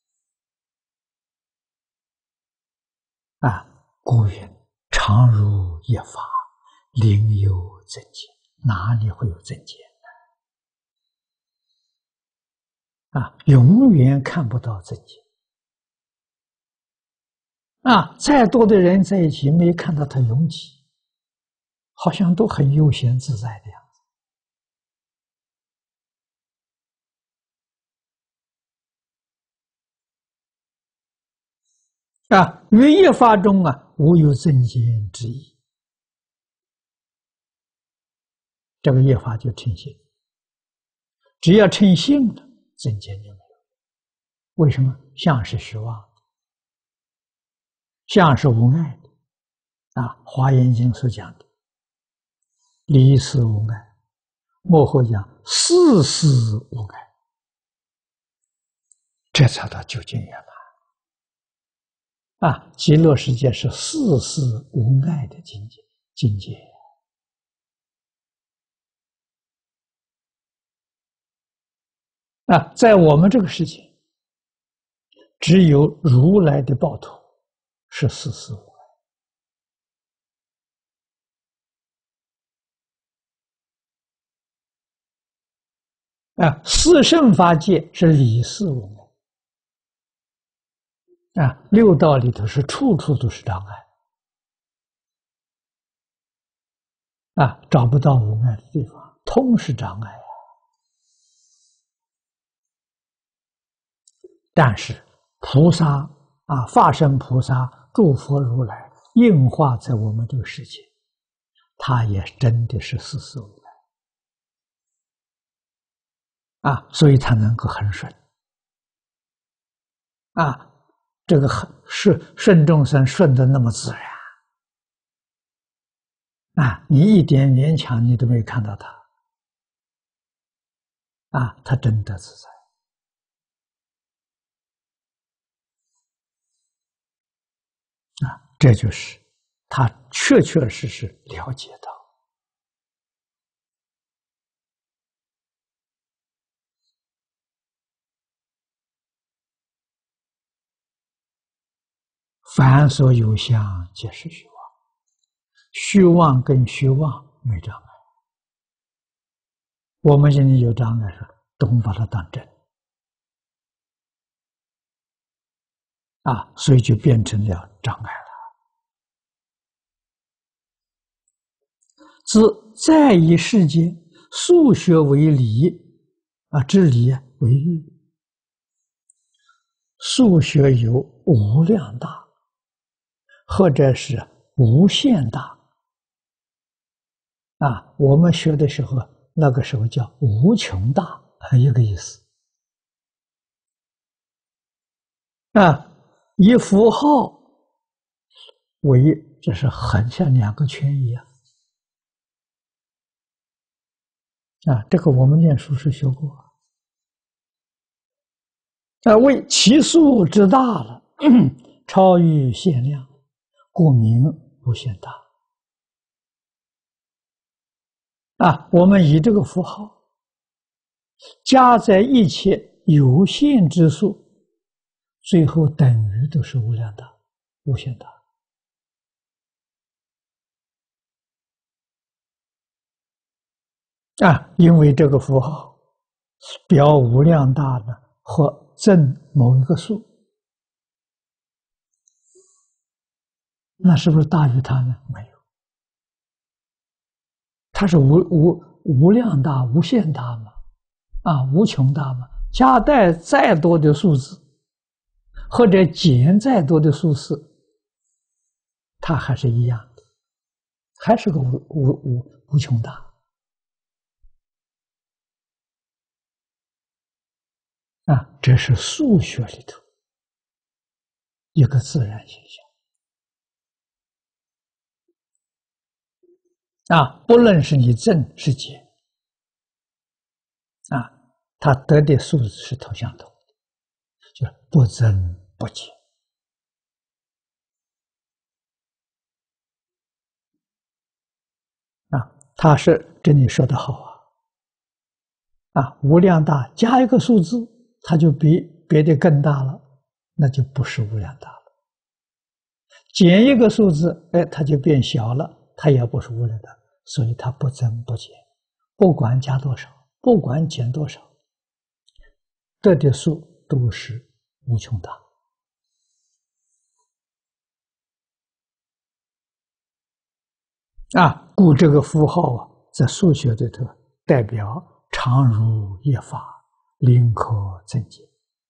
啊！古云：“常如一法，另有增减。”哪里会有增减呢？啊，永远看不到增减啊！再多的人在一起，没看到他拥挤，好像都很悠闲自在的样子啊！于一法中啊，无有增减之意。这个业法就称性，只要称性了，增减就没有。为什么？相是虚妄的，相是无碍的啊！《华严经》所讲的离事无碍，幕后讲事事无碍，这才到究竟圆满啊！极乐世界是事事无碍的境界境界啊！在我们这个世界，只有如来的报土是事事无碍啊！四圣法界是理事无碍啊！六道里头是处处都是障碍啊！找不到无碍的地方，通是障碍啊！但是菩萨啊，化身菩萨、诸佛如来应化在我们这个世界，他也真的是事事无碍啊，所以他能够很顺啊，这个很顺顺众生顺的那么自然啊，你一点勉强你都没看到他啊，他真的自在啊，这就是他确确实实了解到。凡所有相，皆是虚妄。 虚妄跟虚妄没障碍。我们现在有障碍是懂把它当真啊，所以就变成了障碍了。自在以世间数学为理啊，之理为欲。数学有无量大，或者是无限大啊。我们学的时候，那个时候叫无穷大，一个意思啊。以符号为，这是很像两个圈一样啊。这个我们念书时学过啊。为其数之大了，超越限量，故名无限大啊。我们以这个符号加在一切有限之数，最后等于都是无量大、无限大啊。因为这个符号表无量大呢，或证某一个数，那是不是大于它呢？没有，它是无无无量大、无限大嘛，啊，无穷大嘛。加带再多的数字，或者减再多的数字，它还是一样的，还是个无无无无穷大啊。这是数学里头一个自然现象啊。不论是你增是减啊，它得的数字是同相同的，就是不增不减啊。它是这里说的好啊啊，无量大加一个数字，它就比别的更大了，那就不是无量大了。减一个数字，哎，它就变小了，它也不是无量大，所以它不增不减，不管加多少，不管减多少，得的数都是无穷大啊。故这个符号啊，在数学里头代表常如一法，临可增减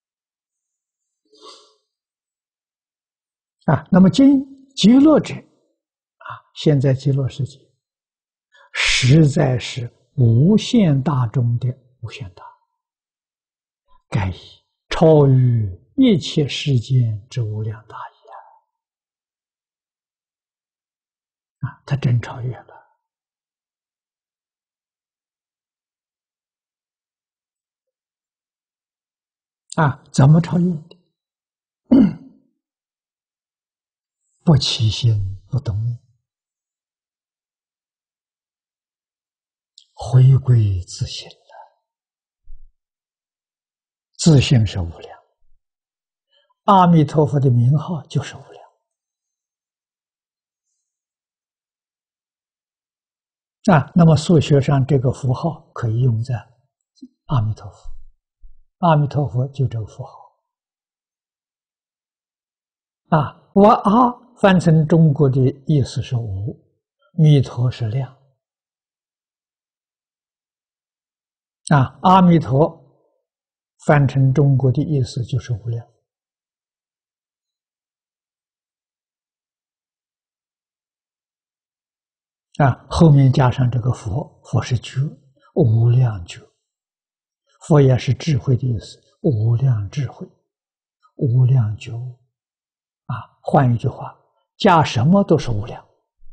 啊。那么今极乐者啊，现在极乐世界实在是无限大中的无限大，盖以超越一切世间之无量大也啊！他真超越了啊！怎么超越的？不起心不动念，回归自性了。自性是无量，阿弥陀佛的名号就是无量啊。那么数学上这个符号可以用在阿弥陀佛，阿弥陀佛就这个符号啊。我阿翻成中国的意思是无，弥陀是量啊。阿弥陀翻成中国的意思就是无量啊。后面加上这个佛，佛是觉，无量觉，佛也是智慧的意思，无量智慧，无量觉悟啊。换一句话，加什么都是无量，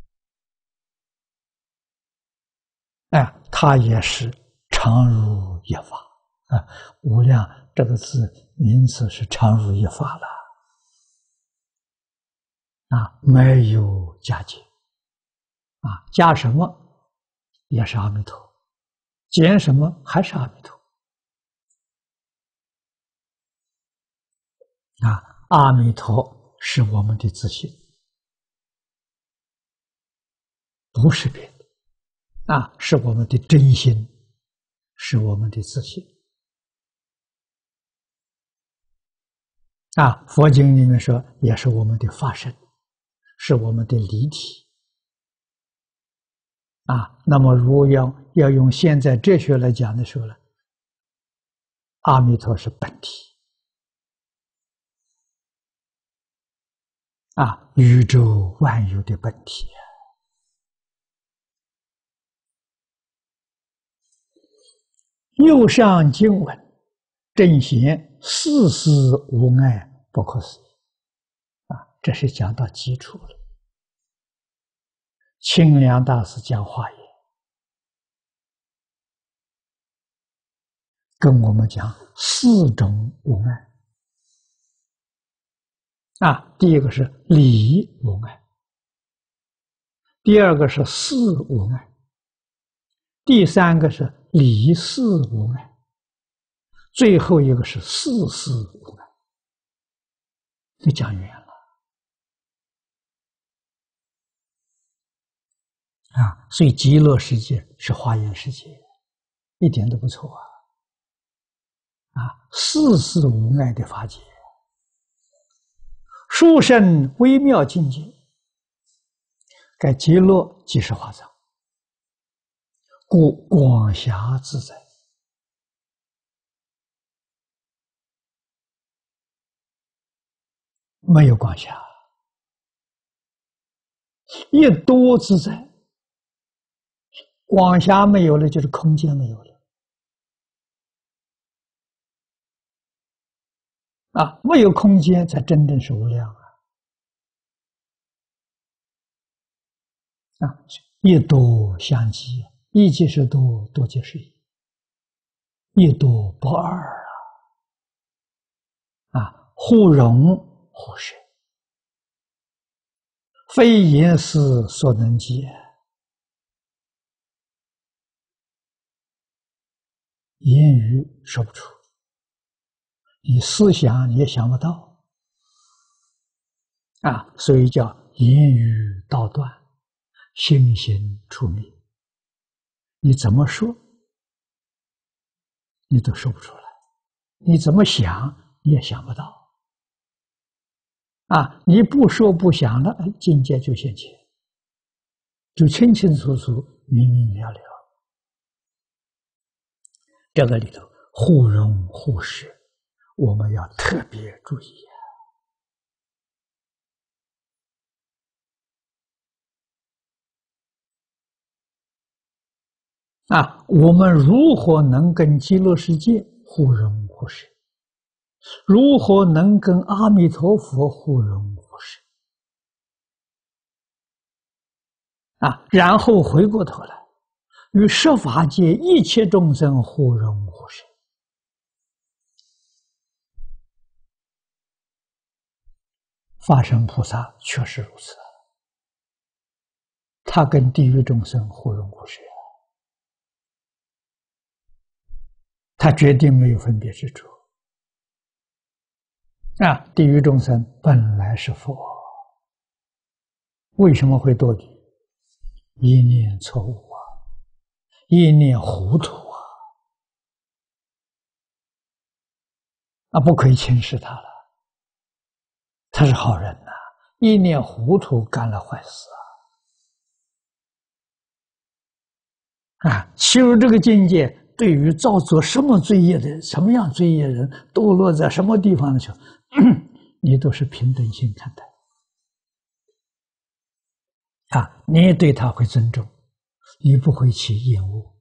哎，它也是常如一法啊。无量这个字名词是常如一法了啊，没有加减啊，加什么也是阿弥陀，减什么还是阿弥陀啊。阿弥陀是我们的自信不是别的，啊，是我们的真心，是我们的自信。啊，佛经里面说，也是我们的法身，是我们的离体。啊，那么如果要要用现在哲学来讲的时候呢，阿弥陀是本体。啊，宇宙万有的本体。右上经文，正贤事事无碍，不可思议。啊，这是讲到基础了。清凉大师讲华严，跟我们讲四种无碍。啊，第一个是理无碍，第二个是事无碍，第三个是理事无碍，最后一个是事事无碍。就讲远了啊！所以极乐世界是华严世界，一点都不错啊！啊，事事无碍的法界。殊胜微妙境界，该极乐即是华藏，故广狭自在。没有广狭，一多自在。广狭没有了，就是空间没有了。啊，没有空间才真正是无量啊！啊，一多相即，一即是多，多即是一，一多不二啊！啊，互融互摄，非言思所能及，言语说不出，你思想也想不到啊！所以叫言语道断，心行处灭。你怎么说，你都说不出来；你怎么想，你也想不到。啊，你不说不想了，哎，境界就现前，就清清楚楚、明明了了。这个里头互融互摄，我们要特别注意啊！啊，我们如何能跟极乐世界互融互摄？如何能跟阿弥陀佛互融互摄？啊，然后回过头来，与十法界一切众生互融互摄。法身菩萨确实如此，他跟地狱众生互融互摄，他决定没有分别之处。啊，地狱众生本来是佛，为什么会堕地？一念错误啊，一念糊涂啊，啊，不可以轻视他了。他是好人呐、啊，一念糊涂干了坏事啊！啊，修入这个境界，对于造作什么罪业的、什么样罪业人，堕落在什么地方的时候，你都是平等心看待。啊，你也对他会尊重，你不会起厌恶。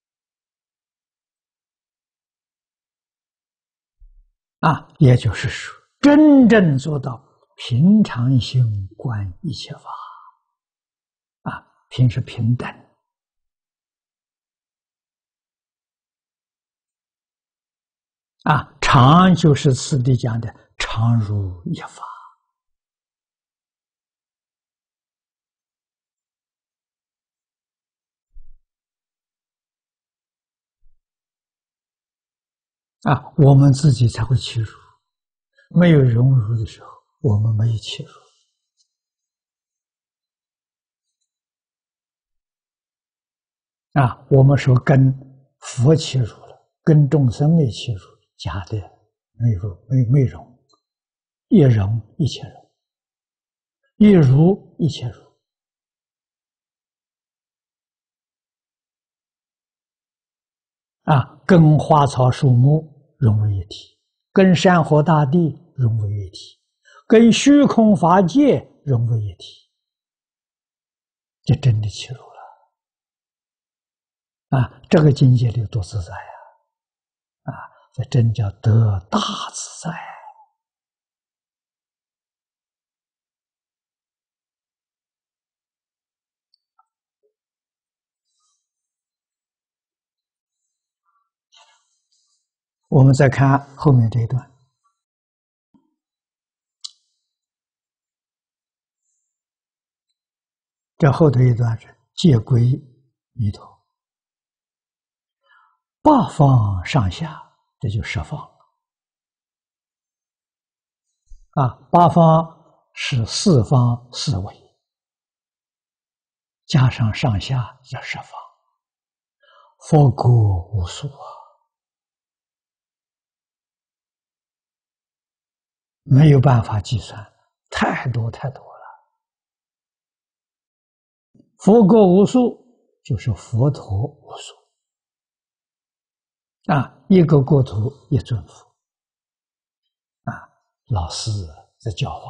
啊，也就是说，真正做到平常心观一切法。啊，平是平等。啊，常就是此地讲的常如一法。啊，我们自己才会起入，没有融入的时候，我们没有起入。 啊，我们说跟佛契入了，跟众生没契入，假的，没入，没没融，一融一切融，一如一切如。啊，跟花草树木融为一体，跟山河大地融为一体，跟虚空法界融为一体，这真的契入了。啊，这个境界里多自在呀！啊，这真叫得大自在。我们再看后面这一段，这后头一段是戒归弥陀，八方上下，这就十方啊，八方是四方四维，加上上下叫十方，佛国无数啊，没有办法计算，太多太多了。佛国无数就是佛陀无数啊，一个国土一尊佛啊，老师在教化。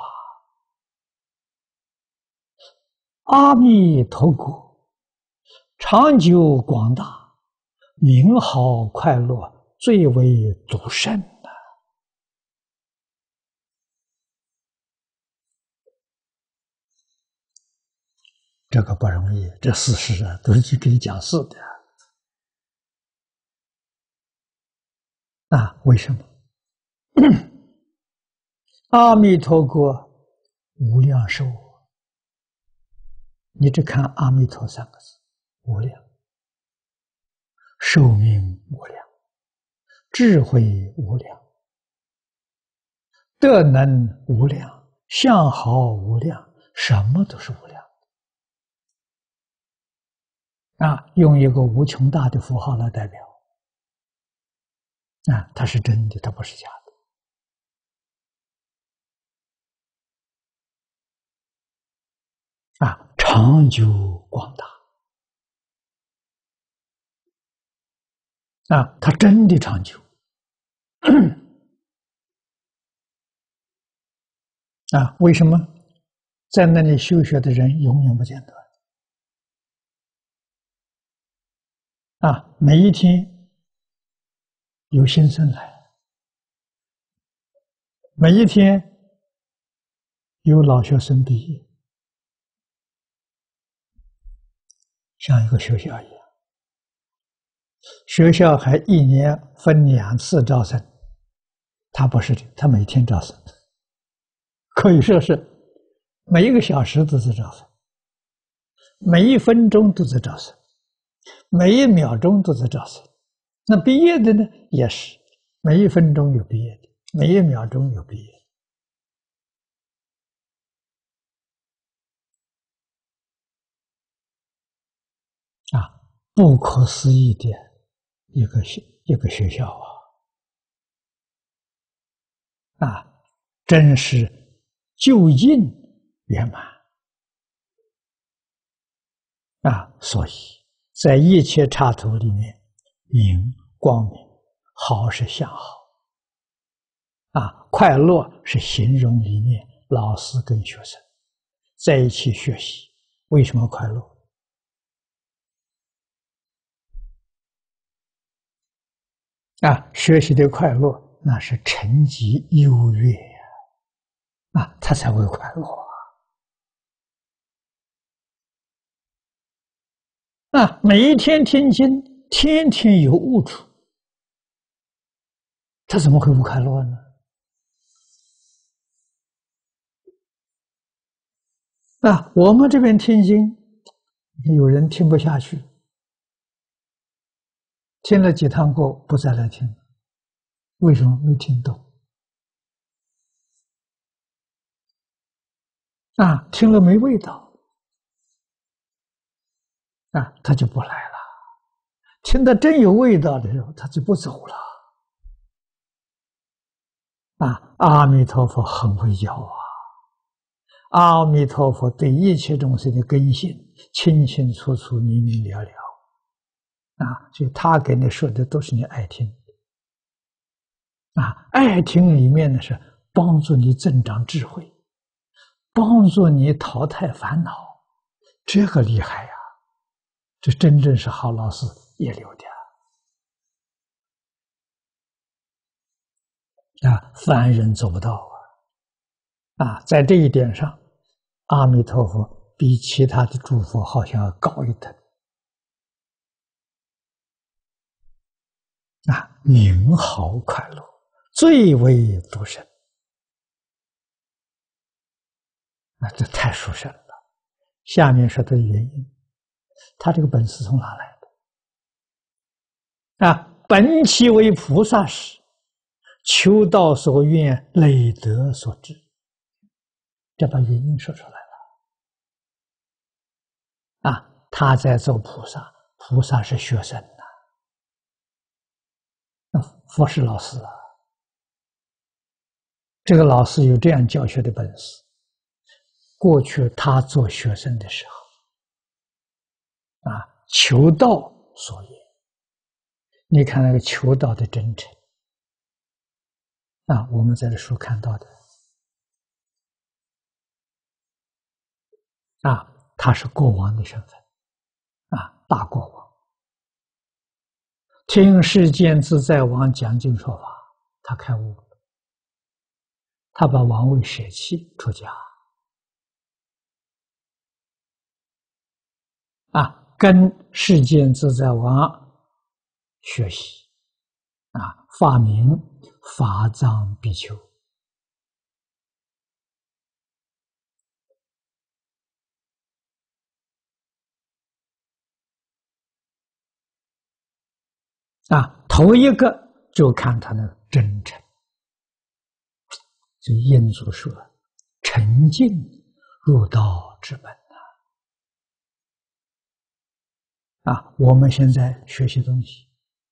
阿弥陀国长久广大，名好快乐，最为殊胜啊！这个不容易，这事实啊，都是去给你讲事的啊！为什么？阿弥陀国无量寿，你只看阿弥陀三个字，无量，寿命无量，智慧无量，德能无量，相好无量，什么都是无量啊！用一个无穷大的符号来代表啊，它是真的，它不是假的啊！长久广大啊，它真的长久啊！为什么在那里修学的人永远不间断啊？每一天有新生来，每一天有老学生毕业，像一个学校一样。学校还一年分两次招生，他不是的，他每天招生，可以说是每一个小时都在招生，每一分钟都在招生，每一秒钟都在招生。那毕业的呢，也是每一分钟有毕业的，每一秒钟有毕业的啊，不可思议的一个学一个学校啊啊，真是究竟圆满啊！所以在一切插图里面，明光明，好是相好啊，快乐是形容里面老师跟学生在一起学习，为什么快乐？啊，学习的快乐那是成绩优越呀，啊，他才会快乐啊！啊，每一天听经，天天有悟处，他怎么会不快乐呢？啊，我们这边听经，有人听不下去，听了几堂过不再来听，为什么？没听懂啊，听了没味道啊，他就不来了听得真有味道的时候，他就不走了。啊，阿弥陀佛很会教啊！阿弥陀佛对一切众生的根性清清楚楚、明明了了啊，所以他给你说的都是你爱听啊，爱听里面呢是帮助你增长智慧，帮助你淘汰烦恼，这个厉害呀！这真正是好老师也留的啊，凡人做不到啊！啊，在这一点上，阿弥陀佛比其他的诸佛好像要高一等啊，名号快乐，最为独身啊，这太殊胜了。下面说的原因，他这个本事从哪来的？啊，本其为菩萨时，求道所愿，累德所致。这把原因说出来了。啊，他在做菩萨，菩萨是学生呐、啊，佛是老师啊。这个老师有这样教学的本事。过去他做学生的时候，啊，求道所愿。你看那个求道的真诚。啊，我们在这书看到的，啊，他是国王的身份，啊，大国王，听世间自在王讲经说法，他开悟了，他把王位舍弃出家，啊，跟世间自在王学习，啊，发明法藏比丘。啊，头一个就看他那个真诚，这印祖说沉静入道之门啊！啊，我们现在学习东西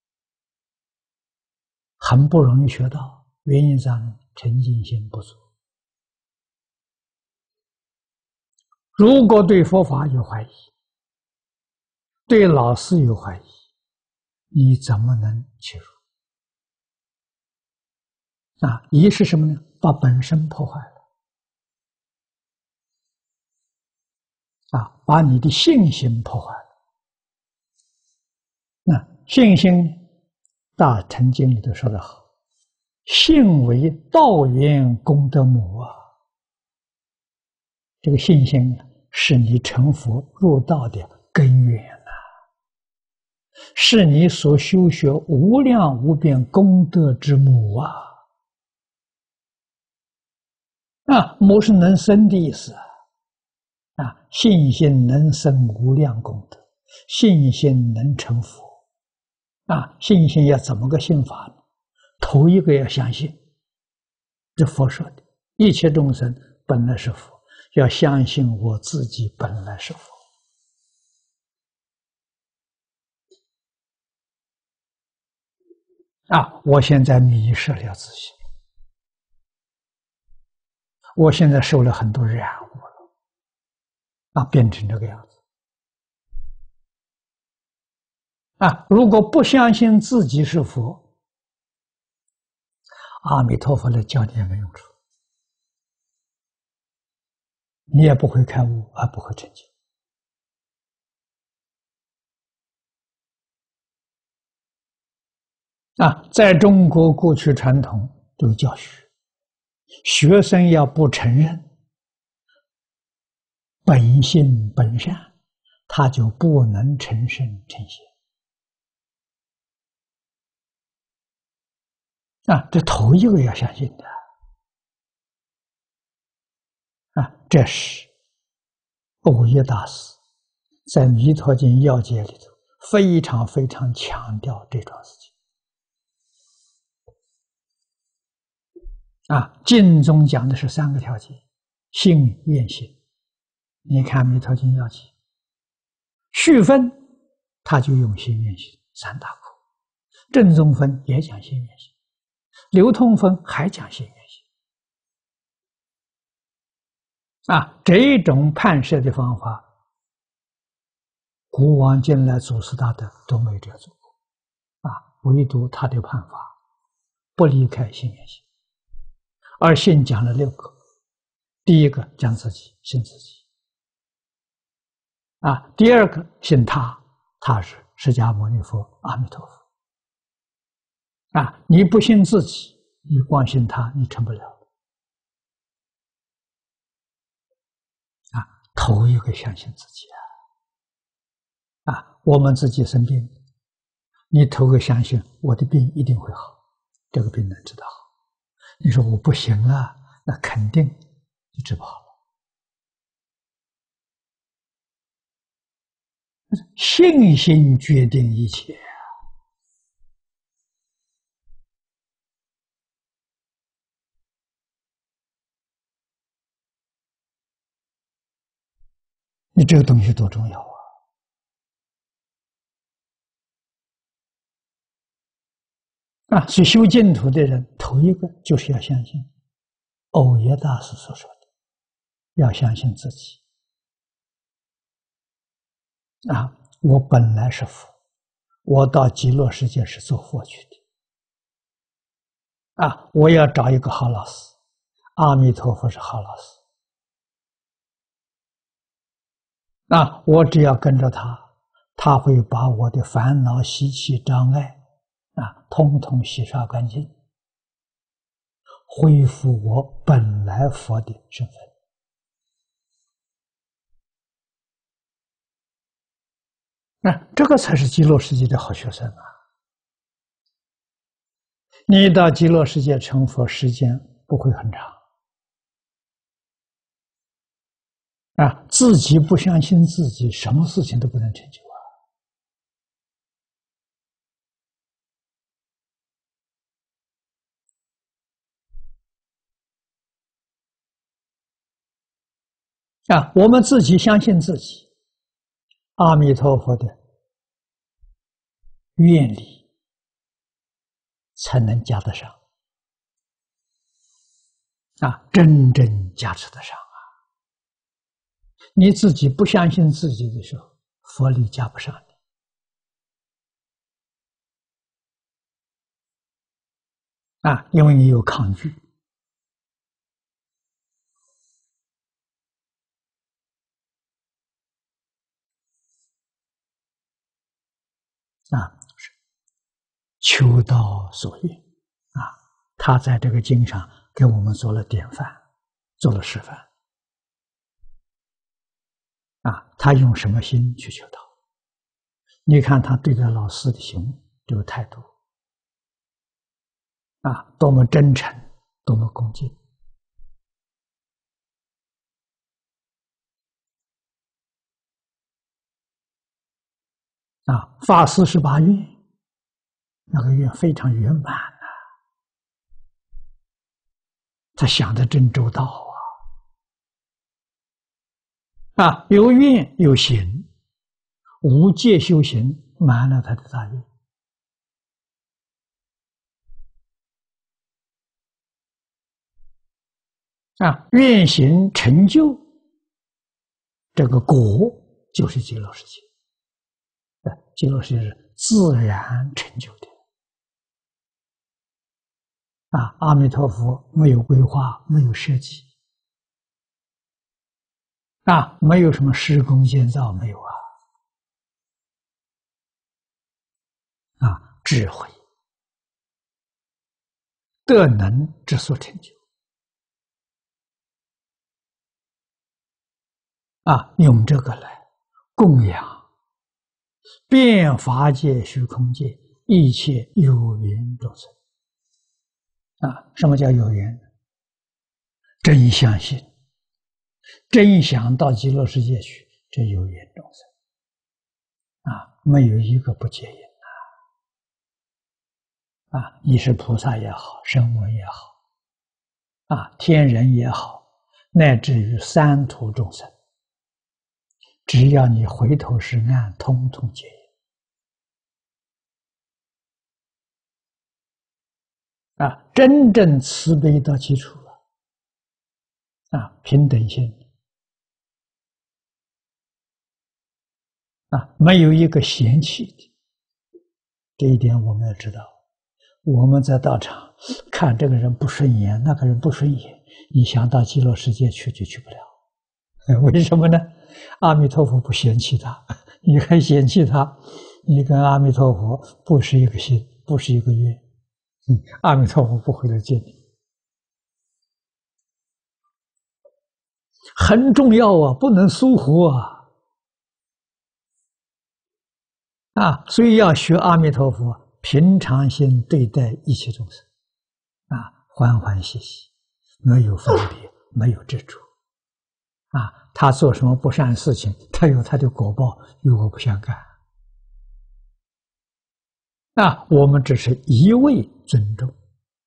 很不容易学到，原因上呢，沉静心不足。如果对佛法有怀疑，对老师有怀疑，你怎么能切入？啊，一是什么呢？把本身破坏了，啊，把你的信心破坏了。那信心，大乘经里头说得好，信为道源功德母啊。这个信心是你成佛入道的根源啊，是你所修学无量无边功德之母啊。啊，母是能生的意思啊。啊，信心能生无量功德，信心能成佛。啊，信心要怎么个信法呢？头一个要相信，这佛说的，一切众生本来是佛，要相信我自己本来是佛。啊，我现在迷失了自信，我现在受了很多染污了，啊，变成这个样子。啊，如果不相信自己是佛，阿弥陀佛来教你也没用处，你也不会开悟，而不会成就。啊，在中国过去传统都有教学，学生要不承认本性本善，他就不能成圣成贤。啊，这头一个要相信的。啊，这是藕益大师在《弥陀经要解》里头非常非常强调这桩事情。啊，经中讲的是三个条件：信、愿、行。你看《弥陀经要解》，续分他就用信愿行三大苦。正宗分也讲现缘性，流通分还讲现缘性。啊，这种判设的方法，古往今来祖师大德都没有这样做过。啊，唯独他的判法不离开现缘性。而现讲了六个，第一个讲自己，信自己。啊，第二个信他，他是释迦牟尼佛、阿弥陀佛。啊，你不信自己，你光信他，你成不了。啊，头一个相信自己啊！啊，我们自己生病，你头个相信我的病一定会好，这个病能治得好。你说我不行啊，那肯定就治不好了。信心决定一切。你这个东西多重要啊！啊，所以修净土的人，头一个就是要相信耦耶大师所说的，要相信自己。啊，我本来是佛，我到极乐世界是做佛去的。啊，我要找一个好老师，阿弥陀佛是好老师。啊，我只要跟着他，他会把我的烦恼、习气、障碍啊，通通洗刷干净，恢复我本来佛的身份。那、啊、这个才是极乐世界的好学生啊！你到极乐世界成佛，时间不会很长。啊，自己不相信自己，什么事情都不能成就啊！啊，我们自己相信自己，阿弥陀佛的愿力才能加得上，啊，真正加持得上。你自己不相信自己的时候，佛力加不上你啊，因为你有抗拒啊。求道所愿啊，他在这个经上给我们做了典范，做了示范啊。他用什么心去求道？你看他对待老师的行这个态度啊，多么真诚，多么恭敬啊！发四十八愿，那个愿非常圆满啊，他想的真周到啊！啊，有愿有行，无戒修行满了他的大愿。啊，愿行成就，这个果就是极乐世界。啊，极乐世界是自然成就的。啊，阿弥陀佛没有规划，没有设计，啊，没有什么施工建造，没有啊。啊，智慧、德能之所成就。啊，用这个来供养遍法界、虚空界一切有缘众生。啊，什么叫有缘？真相信，真想到极乐世界去，这有缘众生。啊，没有一个不接引啊！啊，你是菩萨也好，声闻也好，啊，天人也好，乃至于三途众生。只要你回头是岸，通通接引啊，真正慈悲到基础了，啊，平等心，啊，没有一个嫌弃的，这一点我们要知道。我们在道场看这个人不顺眼，那个人不顺眼，你想到极乐世界去就去不了。为什么呢？阿弥陀佛不嫌弃他，你还嫌弃他，你跟阿弥陀佛不是一个心，不是一个愿。嗯，阿弥陀佛不会来见你，很重要啊，不能疏忽啊！啊，所以要学阿弥陀佛平常心对待一切众生，啊，欢欢喜喜，没有分别，没有执着。啊，他做什么不善事情，他有他的果报，与我不相干。啊，我们只是一味尊重。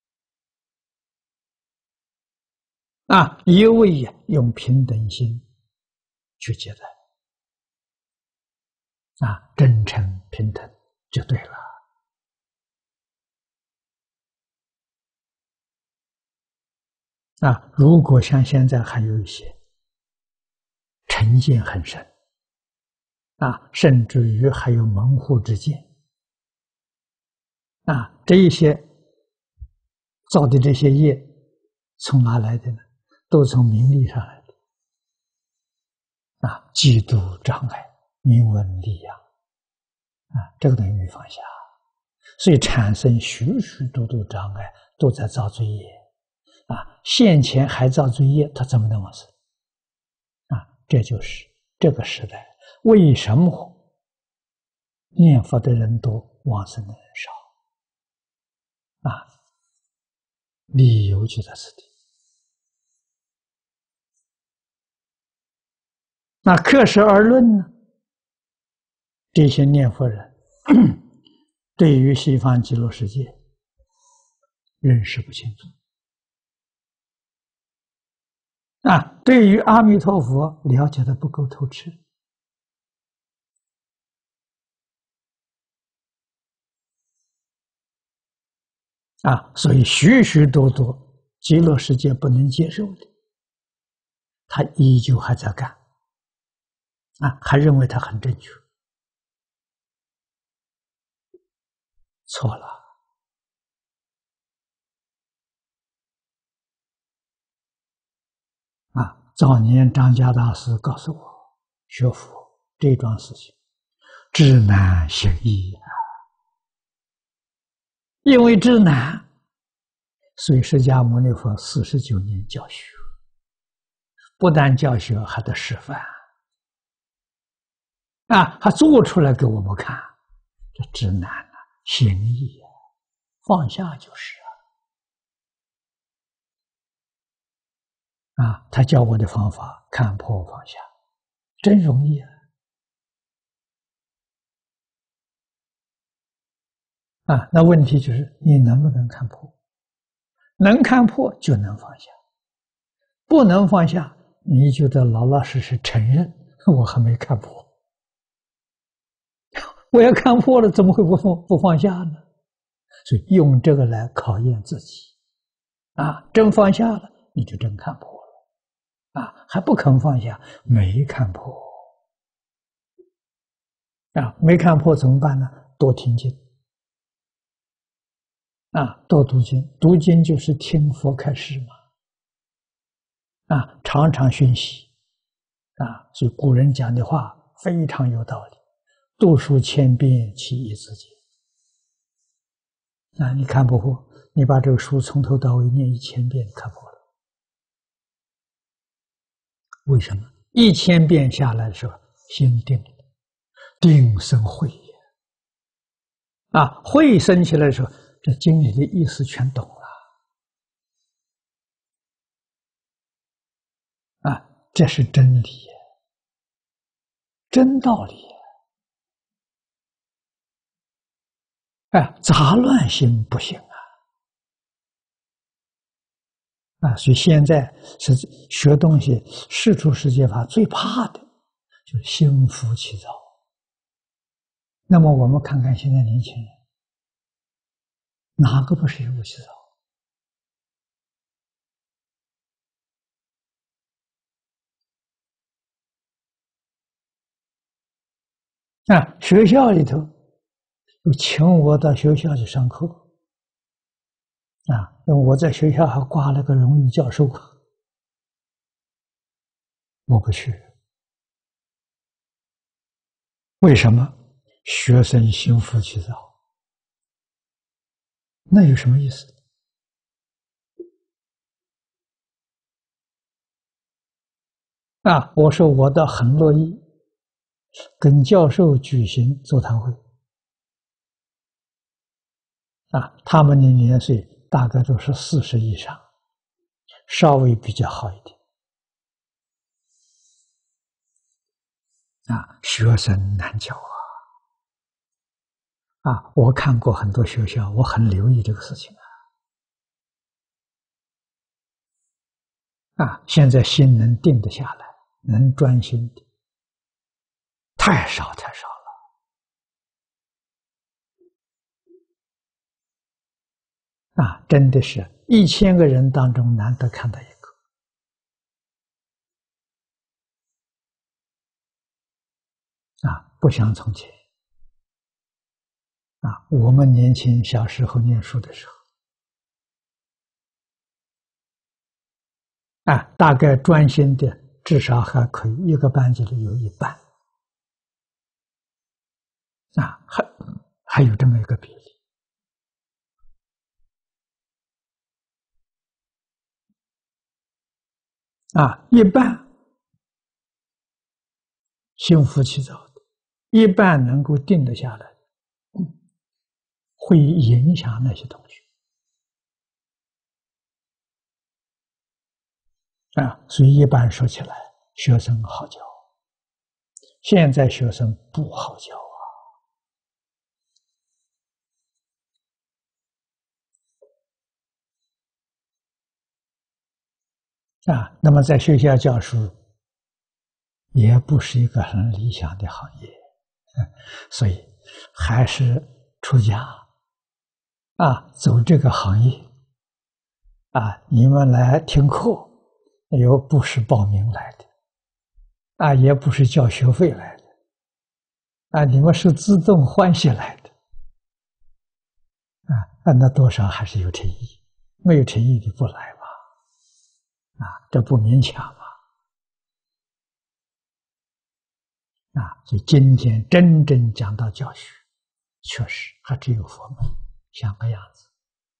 啊，一味呀，用平等心去接待。啊，真诚平等就对了。啊，如果像现在还有一些成见很深，啊，甚至于还有门户之见，啊，这一些造的这些业从哪来的呢？都从名利上来的。啊，嫉妒障碍，名闻利养，啊，这个东西没放下，所以产生许许多多障碍，都在造罪业。啊，现前还造罪业，他怎么能往生？啊，这就是这个时代为什么念佛的人多，往生的人少？啊，理由就在此地。那客实而论呢？这些念佛人对于西方极乐世界认识不清楚。啊，对于阿弥陀佛了解的不够透彻。啊，所以许许多多极乐世界不能接受的，他依旧还在干。啊，还认为他很正确。错了。啊，早年张家大师告诉我，学佛这桩事情知难行易啊，因为知难，所以释迦牟尼佛四十九年教学，不但教学，还得示范啊，还做出来给我们看。这知难啊，行易啊，放下就是啊。啊，他教我的方法，看破放下，真容易啊！啊，那问题就是你能不能看破？能看破就能放下，不能放下，你就得老老实实承认我还没看破。我要看破了，怎么会不放不放下呢？所以用这个来考验自己。啊，真放下了，你就真看破了。啊，还不肯放下，没看破。啊，没看破怎么办呢？多听经。啊，多读经，读经就是听佛开示嘛。啊，常常熏习。啊，所以古人讲的话非常有道理。读书千遍，其义自见。啊，你看不破，你把这个书从头到尾念一千遍，看破了。为什么？一千遍下来的时候，心定了，定生慧也。啊，慧生起来的时候，这经里的意思全懂了。啊，这是真理，真道理。哎，杂乱心不行啊！啊，所以现在是学东西，世出世间法最怕的，就是心浮气躁。那么我们看看现在年轻人，哪个不是心浮气躁？ 啊，学校里头有请我到学校去上课，啊，我在学校还挂了个荣誉教授，我不去。为什么？学生心浮气躁，那有什么意思？啊，我说我倒很乐意跟教授举行座谈会。啊，他们的年岁大概都是四十以上，稍微比较好一点。啊，学生难教啊！啊，我看过很多学校，我很留意这个事情啊。啊，现在心能定得下来，能专心的太少太少了。啊，真的是一千个人当中难得看到一个。啊，不像从前。啊，我们年轻小时候念书的时候，啊，大概专心的至少还可以一个班级里有一半，啊，还还有这么一个比例。啊，一半心浮气躁的，一半能够定得下来，会影响那些同学。啊，所以一般说起来，学生好教，现在学生不好教啊！啊，那么在学校教书也不是一个很理想的行业，所以还是出家啊，走这个行业啊。你们来听课，又不是报名来的啊，也不是交学费来的啊，你们是自动欢喜来的啊，那多少还是有诚意，没有诚意的不来嘛，啊，这不勉强嘛。啊，所以今天真正讲到教学，确实还只有佛门像个样子。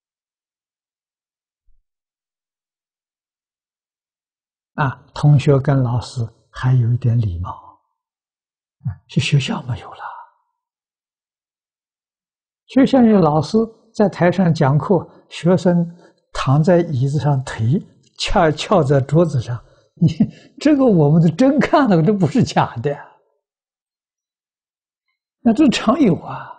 啊，同学跟老师还有一点礼貌，啊，是学校没有了。学校有老师在台上讲课，学生躺在椅子上，腿翘翘在桌子上，你这个我们都真看了，这不是假的。那这常有啊。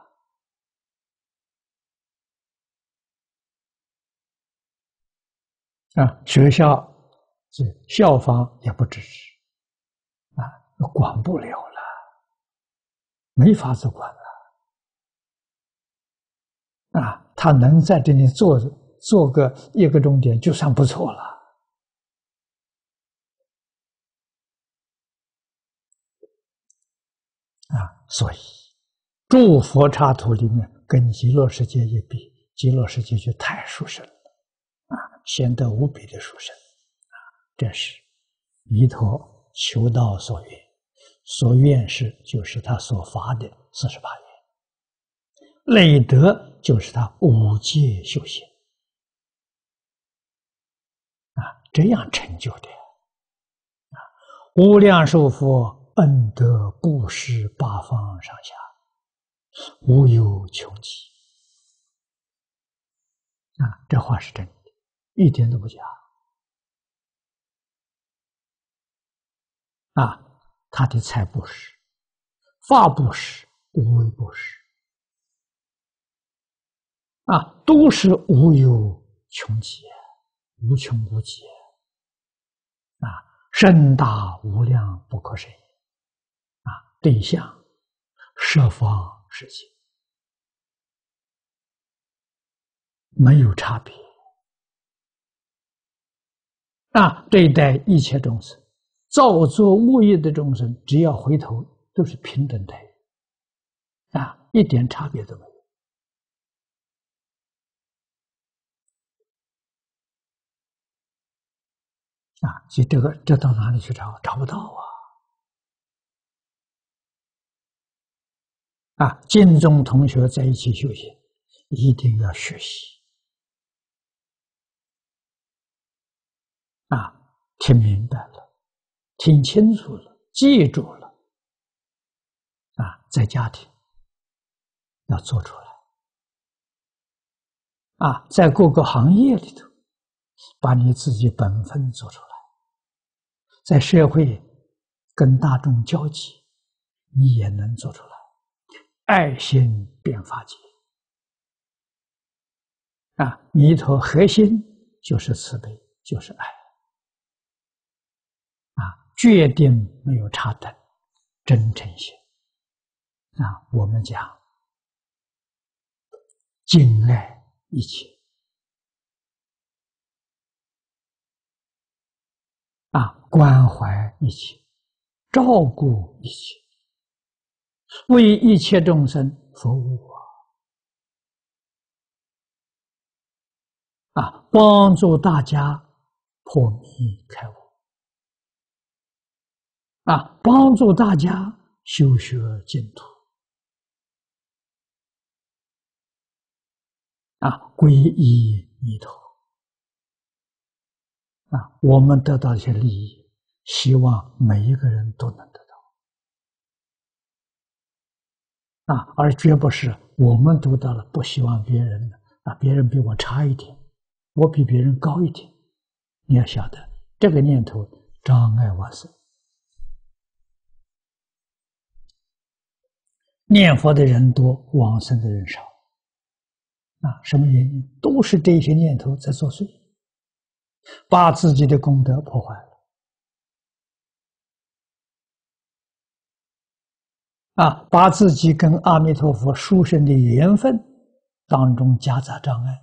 啊，学校这校方也不支持，啊，管不了了，没法子管了。啊，他能在这里做做个一个钟点，就算不错了。啊，所以诸佛刹土里面跟极乐世界一比，极乐世界就太殊胜了，啊，显得无比的殊胜。啊，这是弥陀求道所愿，所愿是就是他所发的四十八愿，累德就是他五戒修行，啊，这样成就的。啊，无量寿佛恩德布施八方上下，无有穷极。啊，这话是真的，一点都不假。啊，他的财布施、法布施、无为布施，啊，都是无有穷极，无穷无极，啊，深大无量不可思议，啊，对象十方世界，没有差别。啊，这一代一切众生，造作恶业的众生，只要回头，都是平等待遇。 一点差别都没有。啊，所以这个这到哪里去找？找不到啊！啊，敬重同学在一起修行，一定要学习啊，听明白了，听清楚了，记住了啊，在家庭要做出来啊，在各个行业里头，把你自己本分做出来，在社会跟大众交际，你也能做出来，爱心变法界啊！弥陀核心就是慈悲，就是爱啊，决定没有差等，真诚心啊！我们讲敬爱一切啊，关怀一切，照顾一切，为一切众生服务啊，帮助大家破迷开悟啊，帮助大家修学净土啊，皈依弥陀啊，我们得到一些利益，希望每一个人都能得到啊，而绝不是我们得到了，不希望别人啊，别人比我差一点，我比别人高一点。你要晓得，这个念头障碍往生。念佛的人多，往生的人少啊，什么原因？都是这些念头在作祟，把自己的功德破坏了啊，把自己跟阿弥陀佛殊胜的缘分当中夹杂障碍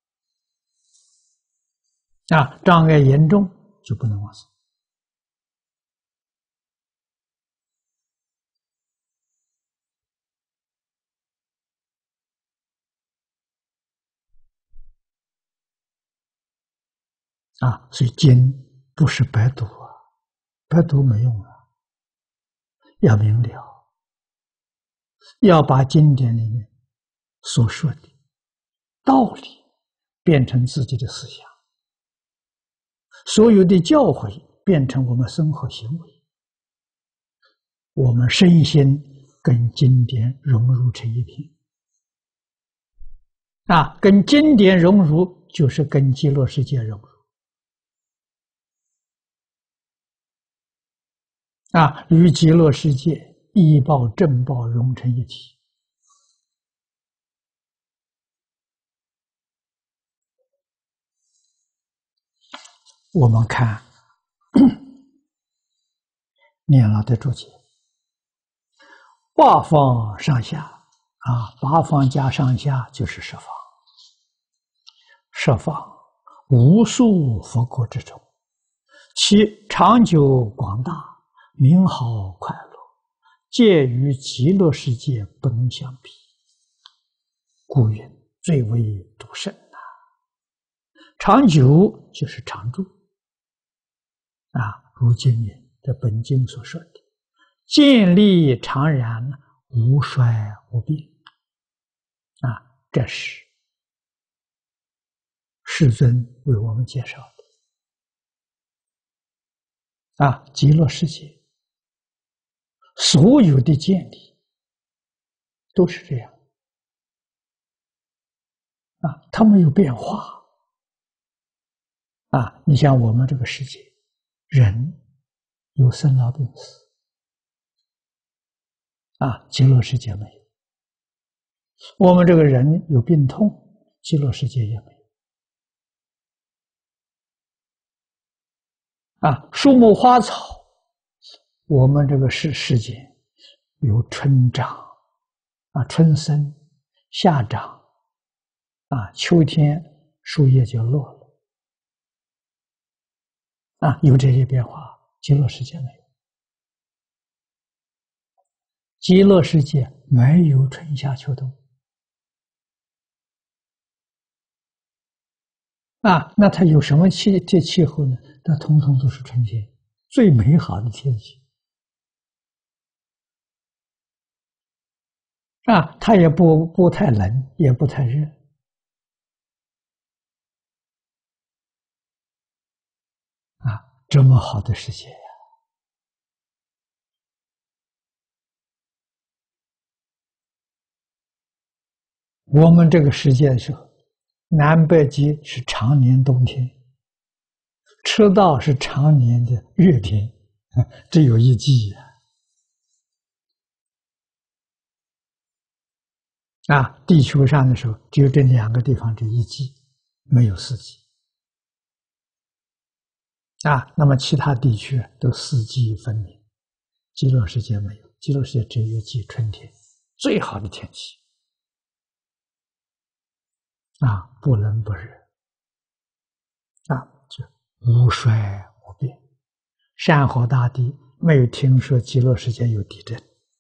啊，障碍严重就不能往生啊，所以经不是白读啊，白读没用啊，要明了，要把经典里面所说的道理变成自己的思想，所有的教诲变成我们生活行为，我们身心跟经典融入成一片啊，跟经典融入就是跟极乐世界融入啊，与极乐世界依报正报融成一体。我们看念老的注解，八方上下啊，八方加上下就是十方，十方无数佛国之中，其长久广大，名好快乐，皆与极乐世界不能相比，故云最为独胜啊！长久就是常住啊，如今云这本经所说的，建立常然，无衰无变啊，这是世尊为我们介绍的啊，极乐世界所有的建立都是这样啊，它没有变化啊。你像我们这个世界，人有生老病死啊，极乐世界没有。我们这个人有病痛，极乐世界也没有啊。树木花草，我们这个世世界有春长啊，春生夏长啊，秋天树叶就落了啊，有这些变化，极乐世界没有。 极乐世界没有春夏秋冬啊，那它有什么气这气候呢？那通通都是春天，最美好的天气啊，它也不不太冷，也不太热啊，这么好的世界呀！我们这个世界的时候，南北极是常年冬天，赤道是常年的热天，只有一季呀！啊，地球上的时候只有这两个地方这一季，没有四季啊。那么其他地区都四季分明，极乐世界没有，极乐世界只有一季春天，最好的天气啊，不冷不热啊，就无衰无变。山河大地没有听说极乐世界有地震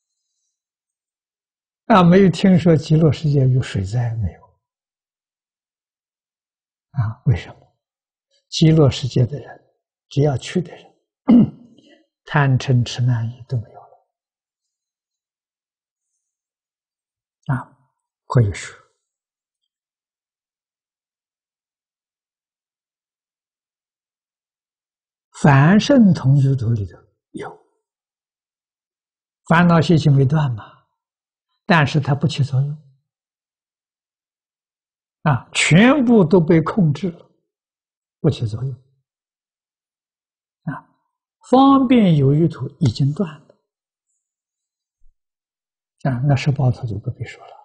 啊，没有听说极乐世界有水灾，没有啊？为什么？极乐世界的人，只要去的人，贪嗔痴慢疑都没有了啊。可以说，凡圣同居土里头有烦恼习气没断嘛，但是它不起作用啊，全部都被控制了，不起作用啊。方便有余土已经断了啊，那十报土就不必说了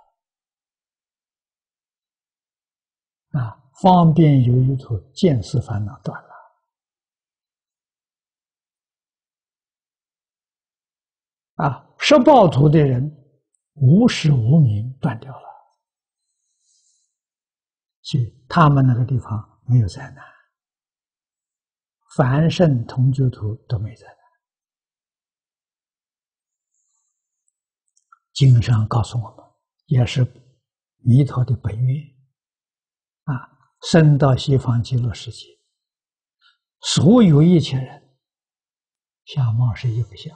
啊。方便有余土见思烦恼断了啊，十报土的人无始无明断掉了，所以他们那个地方没有灾难，凡圣同居土都没灾难。经上告诉我们，也是弥陀的本愿啊，生到西方极乐世界，所有一切人相貌是一个相。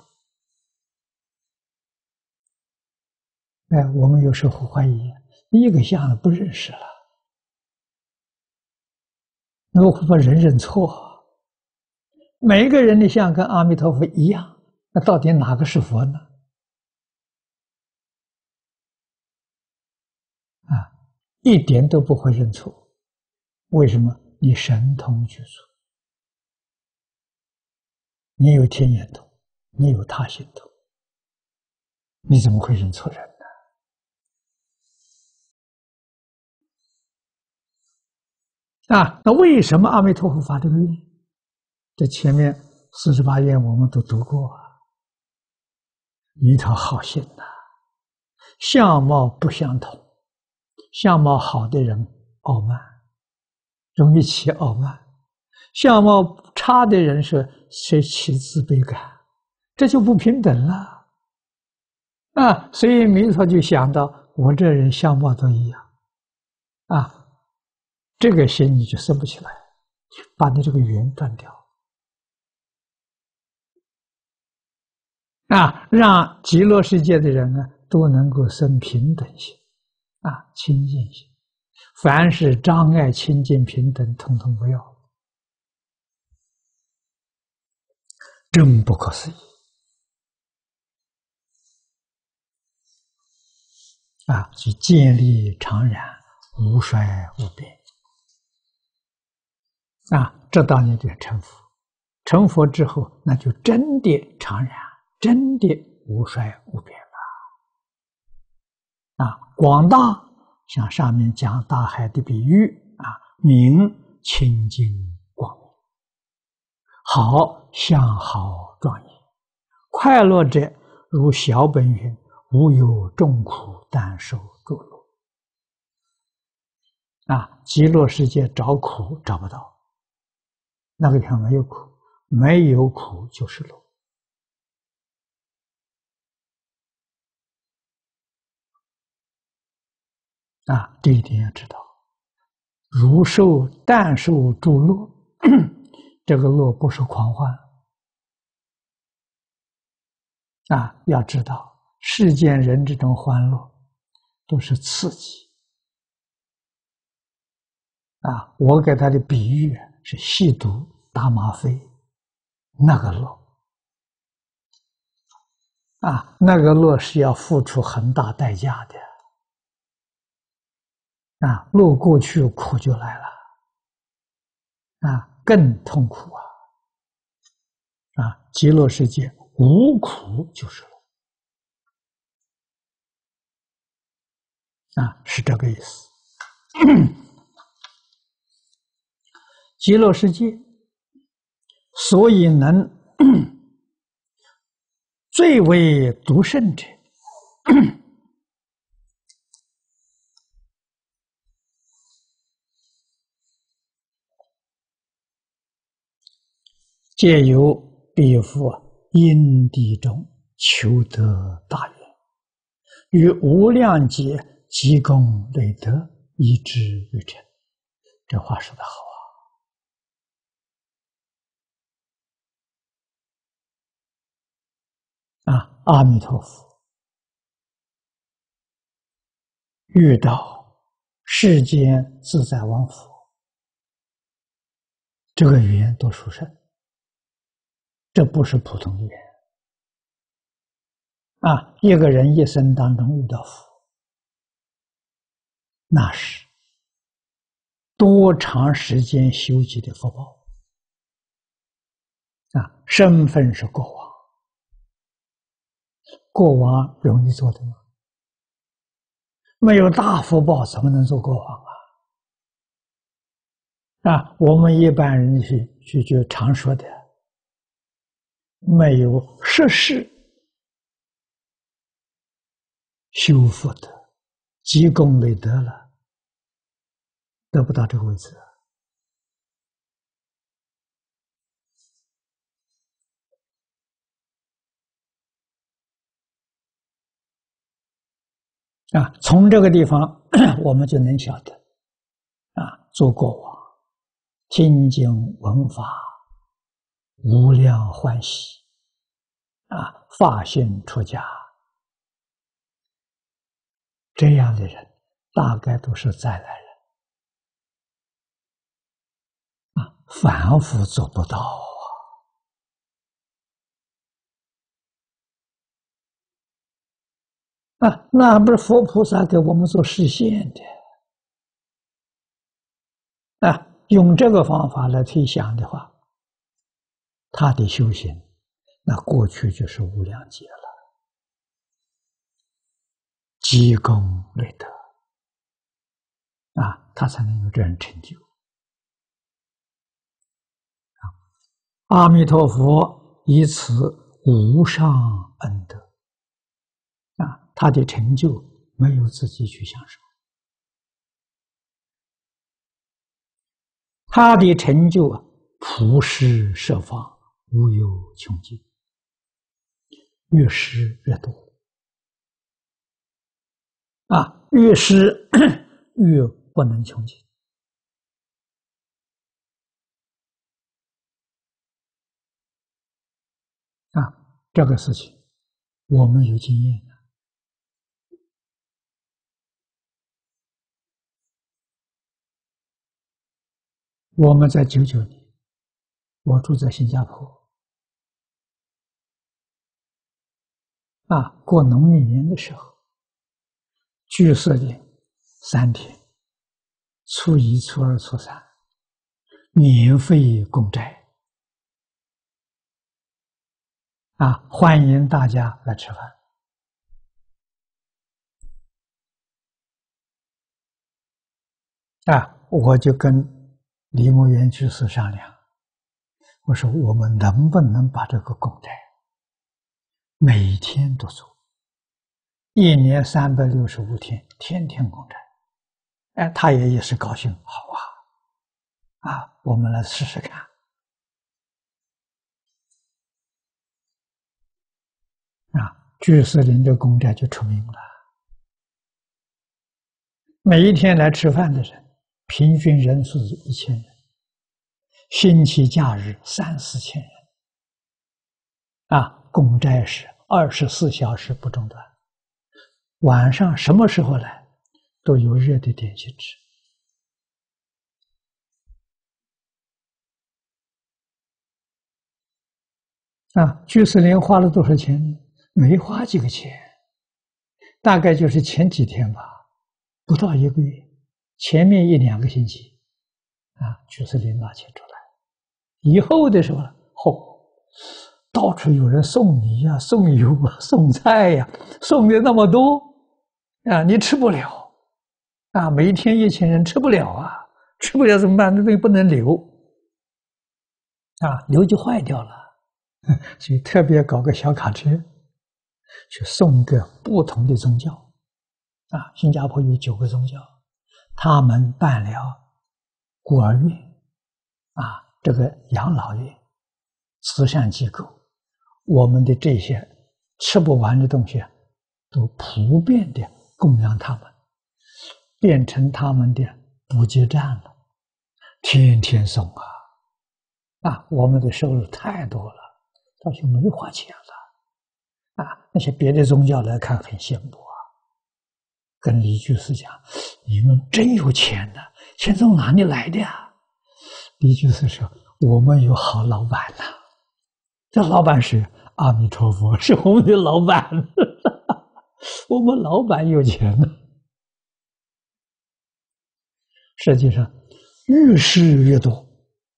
哎，我们有时候怀疑，一个相不认识了，那我会把人认错。每一个人的相跟阿弥陀佛一样，那到底哪个是佛呢？啊，一点都不会认错。为什么？你神通具足，你有天眼通，你有他心通，你怎么会认错人呢？啊，那为什么阿弥陀佛发这个愿？这前面四十八愿我们都读过啊。弥陀好心呐、啊，相貌不相同，相貌好的人傲慢，容易起傲慢；相貌差的人是是起自卑感，这就不平等了啊！所以弥陀就想到，我这人相貌都一样啊，这个心你就生不起来，把你这个缘断掉啊，让极乐世界的人呢都能够生平等心啊，清净心。凡是障碍清净平等，统统不要，真不可思议啊！是建立常然，无衰无变啊！这当年就成佛，成佛之后，那就真的常然，真的无衰无变了啊！广大像上面讲大海的比喻啊，明清净光明，好相好庄严，快乐者如小本云：无有众苦，但受诸乐。啊，极乐世界找苦找不到，那个地方没有苦，没有苦就是乐啊，这一点要知道。如受但受诸乐，这个乐不是狂欢啊，要知道世间人这种欢乐都是刺激啊。我给他的比喻是吸毒、打吗啡，那个乐啊，那个乐是要付出很大代价的啊，乐过去苦就来了啊，更痛苦啊啊！极乐世界无苦就是乐啊，是这个意思。极乐世界所以能最为独胜者，借由彼佛因地中求得大愿，于无量劫积功累德，以至于成。这话说得好啊！啊，阿弥陀佛遇到世间自在王佛，这个缘多殊胜，这不是普通缘啊！一个人一生当中遇到佛，那是多长时间修集的福报啊！身份是国王，国王容易做的吗？没有大福报，怎么能做国王啊？啊，我们一般人去去就常说的，没有实事修福德，积功累德了，得不到这个位置啊！从这个地方我们就能晓得啊，做国王听经闻法无量欢喜啊，发心出家，这样的人大概都是再来人啊，凡夫做不到啊！啊，那不是佛菩萨给我们做示现的啊！用这个方法来推想的话，他的修行，那过去就是无量劫了，积功累德啊，他才能有这样成就。阿弥陀佛以此无上恩德啊，他的成就没有自己去享受，他的成就啊，普施设法无有穷尽，越施越多啊，越施越不能穷尽啊，这个事情我们有经验的。我们在九九年，我住在新加坡啊，过农历年的时候，居士林三天，初一、初二、初三，免费供斋啊，欢迎大家来吃饭啊！我就跟李牧原居士商量，我说我们能不能把这个供斋每天都做，一年三百六十五天，天天供斋？哎，他也也是高兴，好啊，啊，我们来试试看啊！居士林的供斋就出名了每一天来吃饭的人，平均人数是一千人，星期假日三四千人，啊，公斋是二十四小时不中断，晚上什么时候来，都有热的点心吃。啊，居士林花了多少钱呢？没花几个钱，大概就是前几天吧，不到一个月，前面一两个星期，啊，居士林拿钱出来，以后的时候，嚯、哦，到处有人送米呀、送油啊、送菜呀、送的那么多，啊，你吃不了，啊，每天一千人吃不了啊，吃不了怎么办？那东西不能留，啊，留就坏掉了。所以特别搞个小卡车，去送个不同的宗教，啊，新加坡有九个宗教，他们办了孤儿院，啊，这个养老院、慈善机构，我们的这些吃不完的东西，都普遍的供养他们，变成他们的补给站了，天天送啊，啊，我们的收入太多了。倒就没花钱了，啊！那些别的宗教来看很羡慕啊，跟李居士讲：“你们真有钱的，钱从哪里来的呀？”李居士说：“我们有好老板呐、啊，这老板是阿弥陀佛，是我们的老板，我们老板有钱呢。”实际上，越施越多。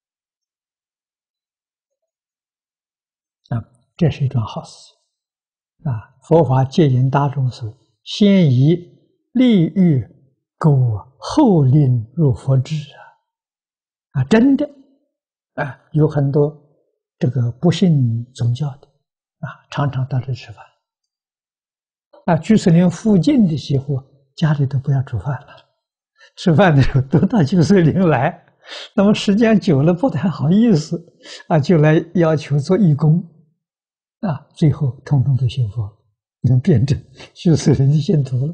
啊，这是一桩好事情啊！佛法戒引大众是先以利欲勾后令入佛智啊！啊，真的啊，有很多这个不信宗教的啊，常常到这吃饭啊。居士林附近的几户家里都不要煮饭了，吃饭的时候都到居士林来，那么时间久了不太好意思啊，就来要求做义工。啊，最后统统都信佛，能辩证居士林的信徒了。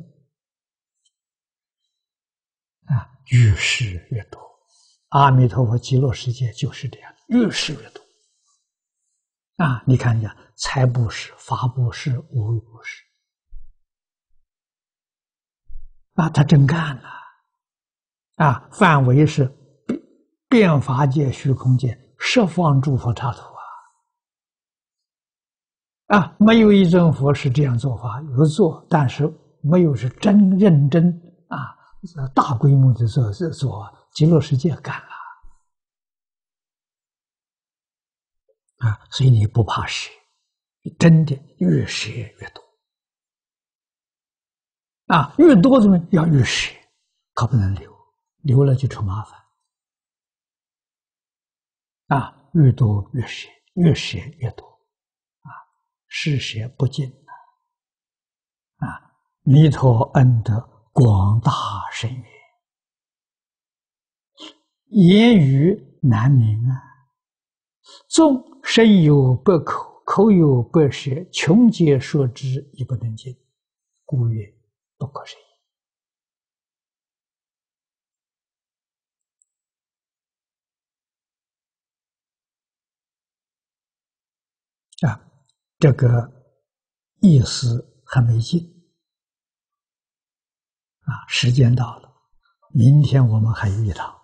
啊，越施越多，阿弥陀佛极乐世界就是这样，越施越多。啊，你看一下，财布施、法布施、无为布施，啊，他真干了。啊，范围是遍法界、虚空界，十方诸佛刹土。啊，没有一尊佛是这样做法，有做，但是没有是真认真啊，大规模的做做极乐世界干了啊，所以你不怕舍，真的越舍越多啊，越多怎么要越舍，可不能留，留了就出麻烦啊，越多越舍，越舍越多。施舍不尽啊！弥陀恩德广大深远，言语难明啊！纵身有百口，口有百舌，穷皆说之，亦不能尽，故曰不可思议啊！这个意思还没尽啊！时间到了，明天我们还有一堂。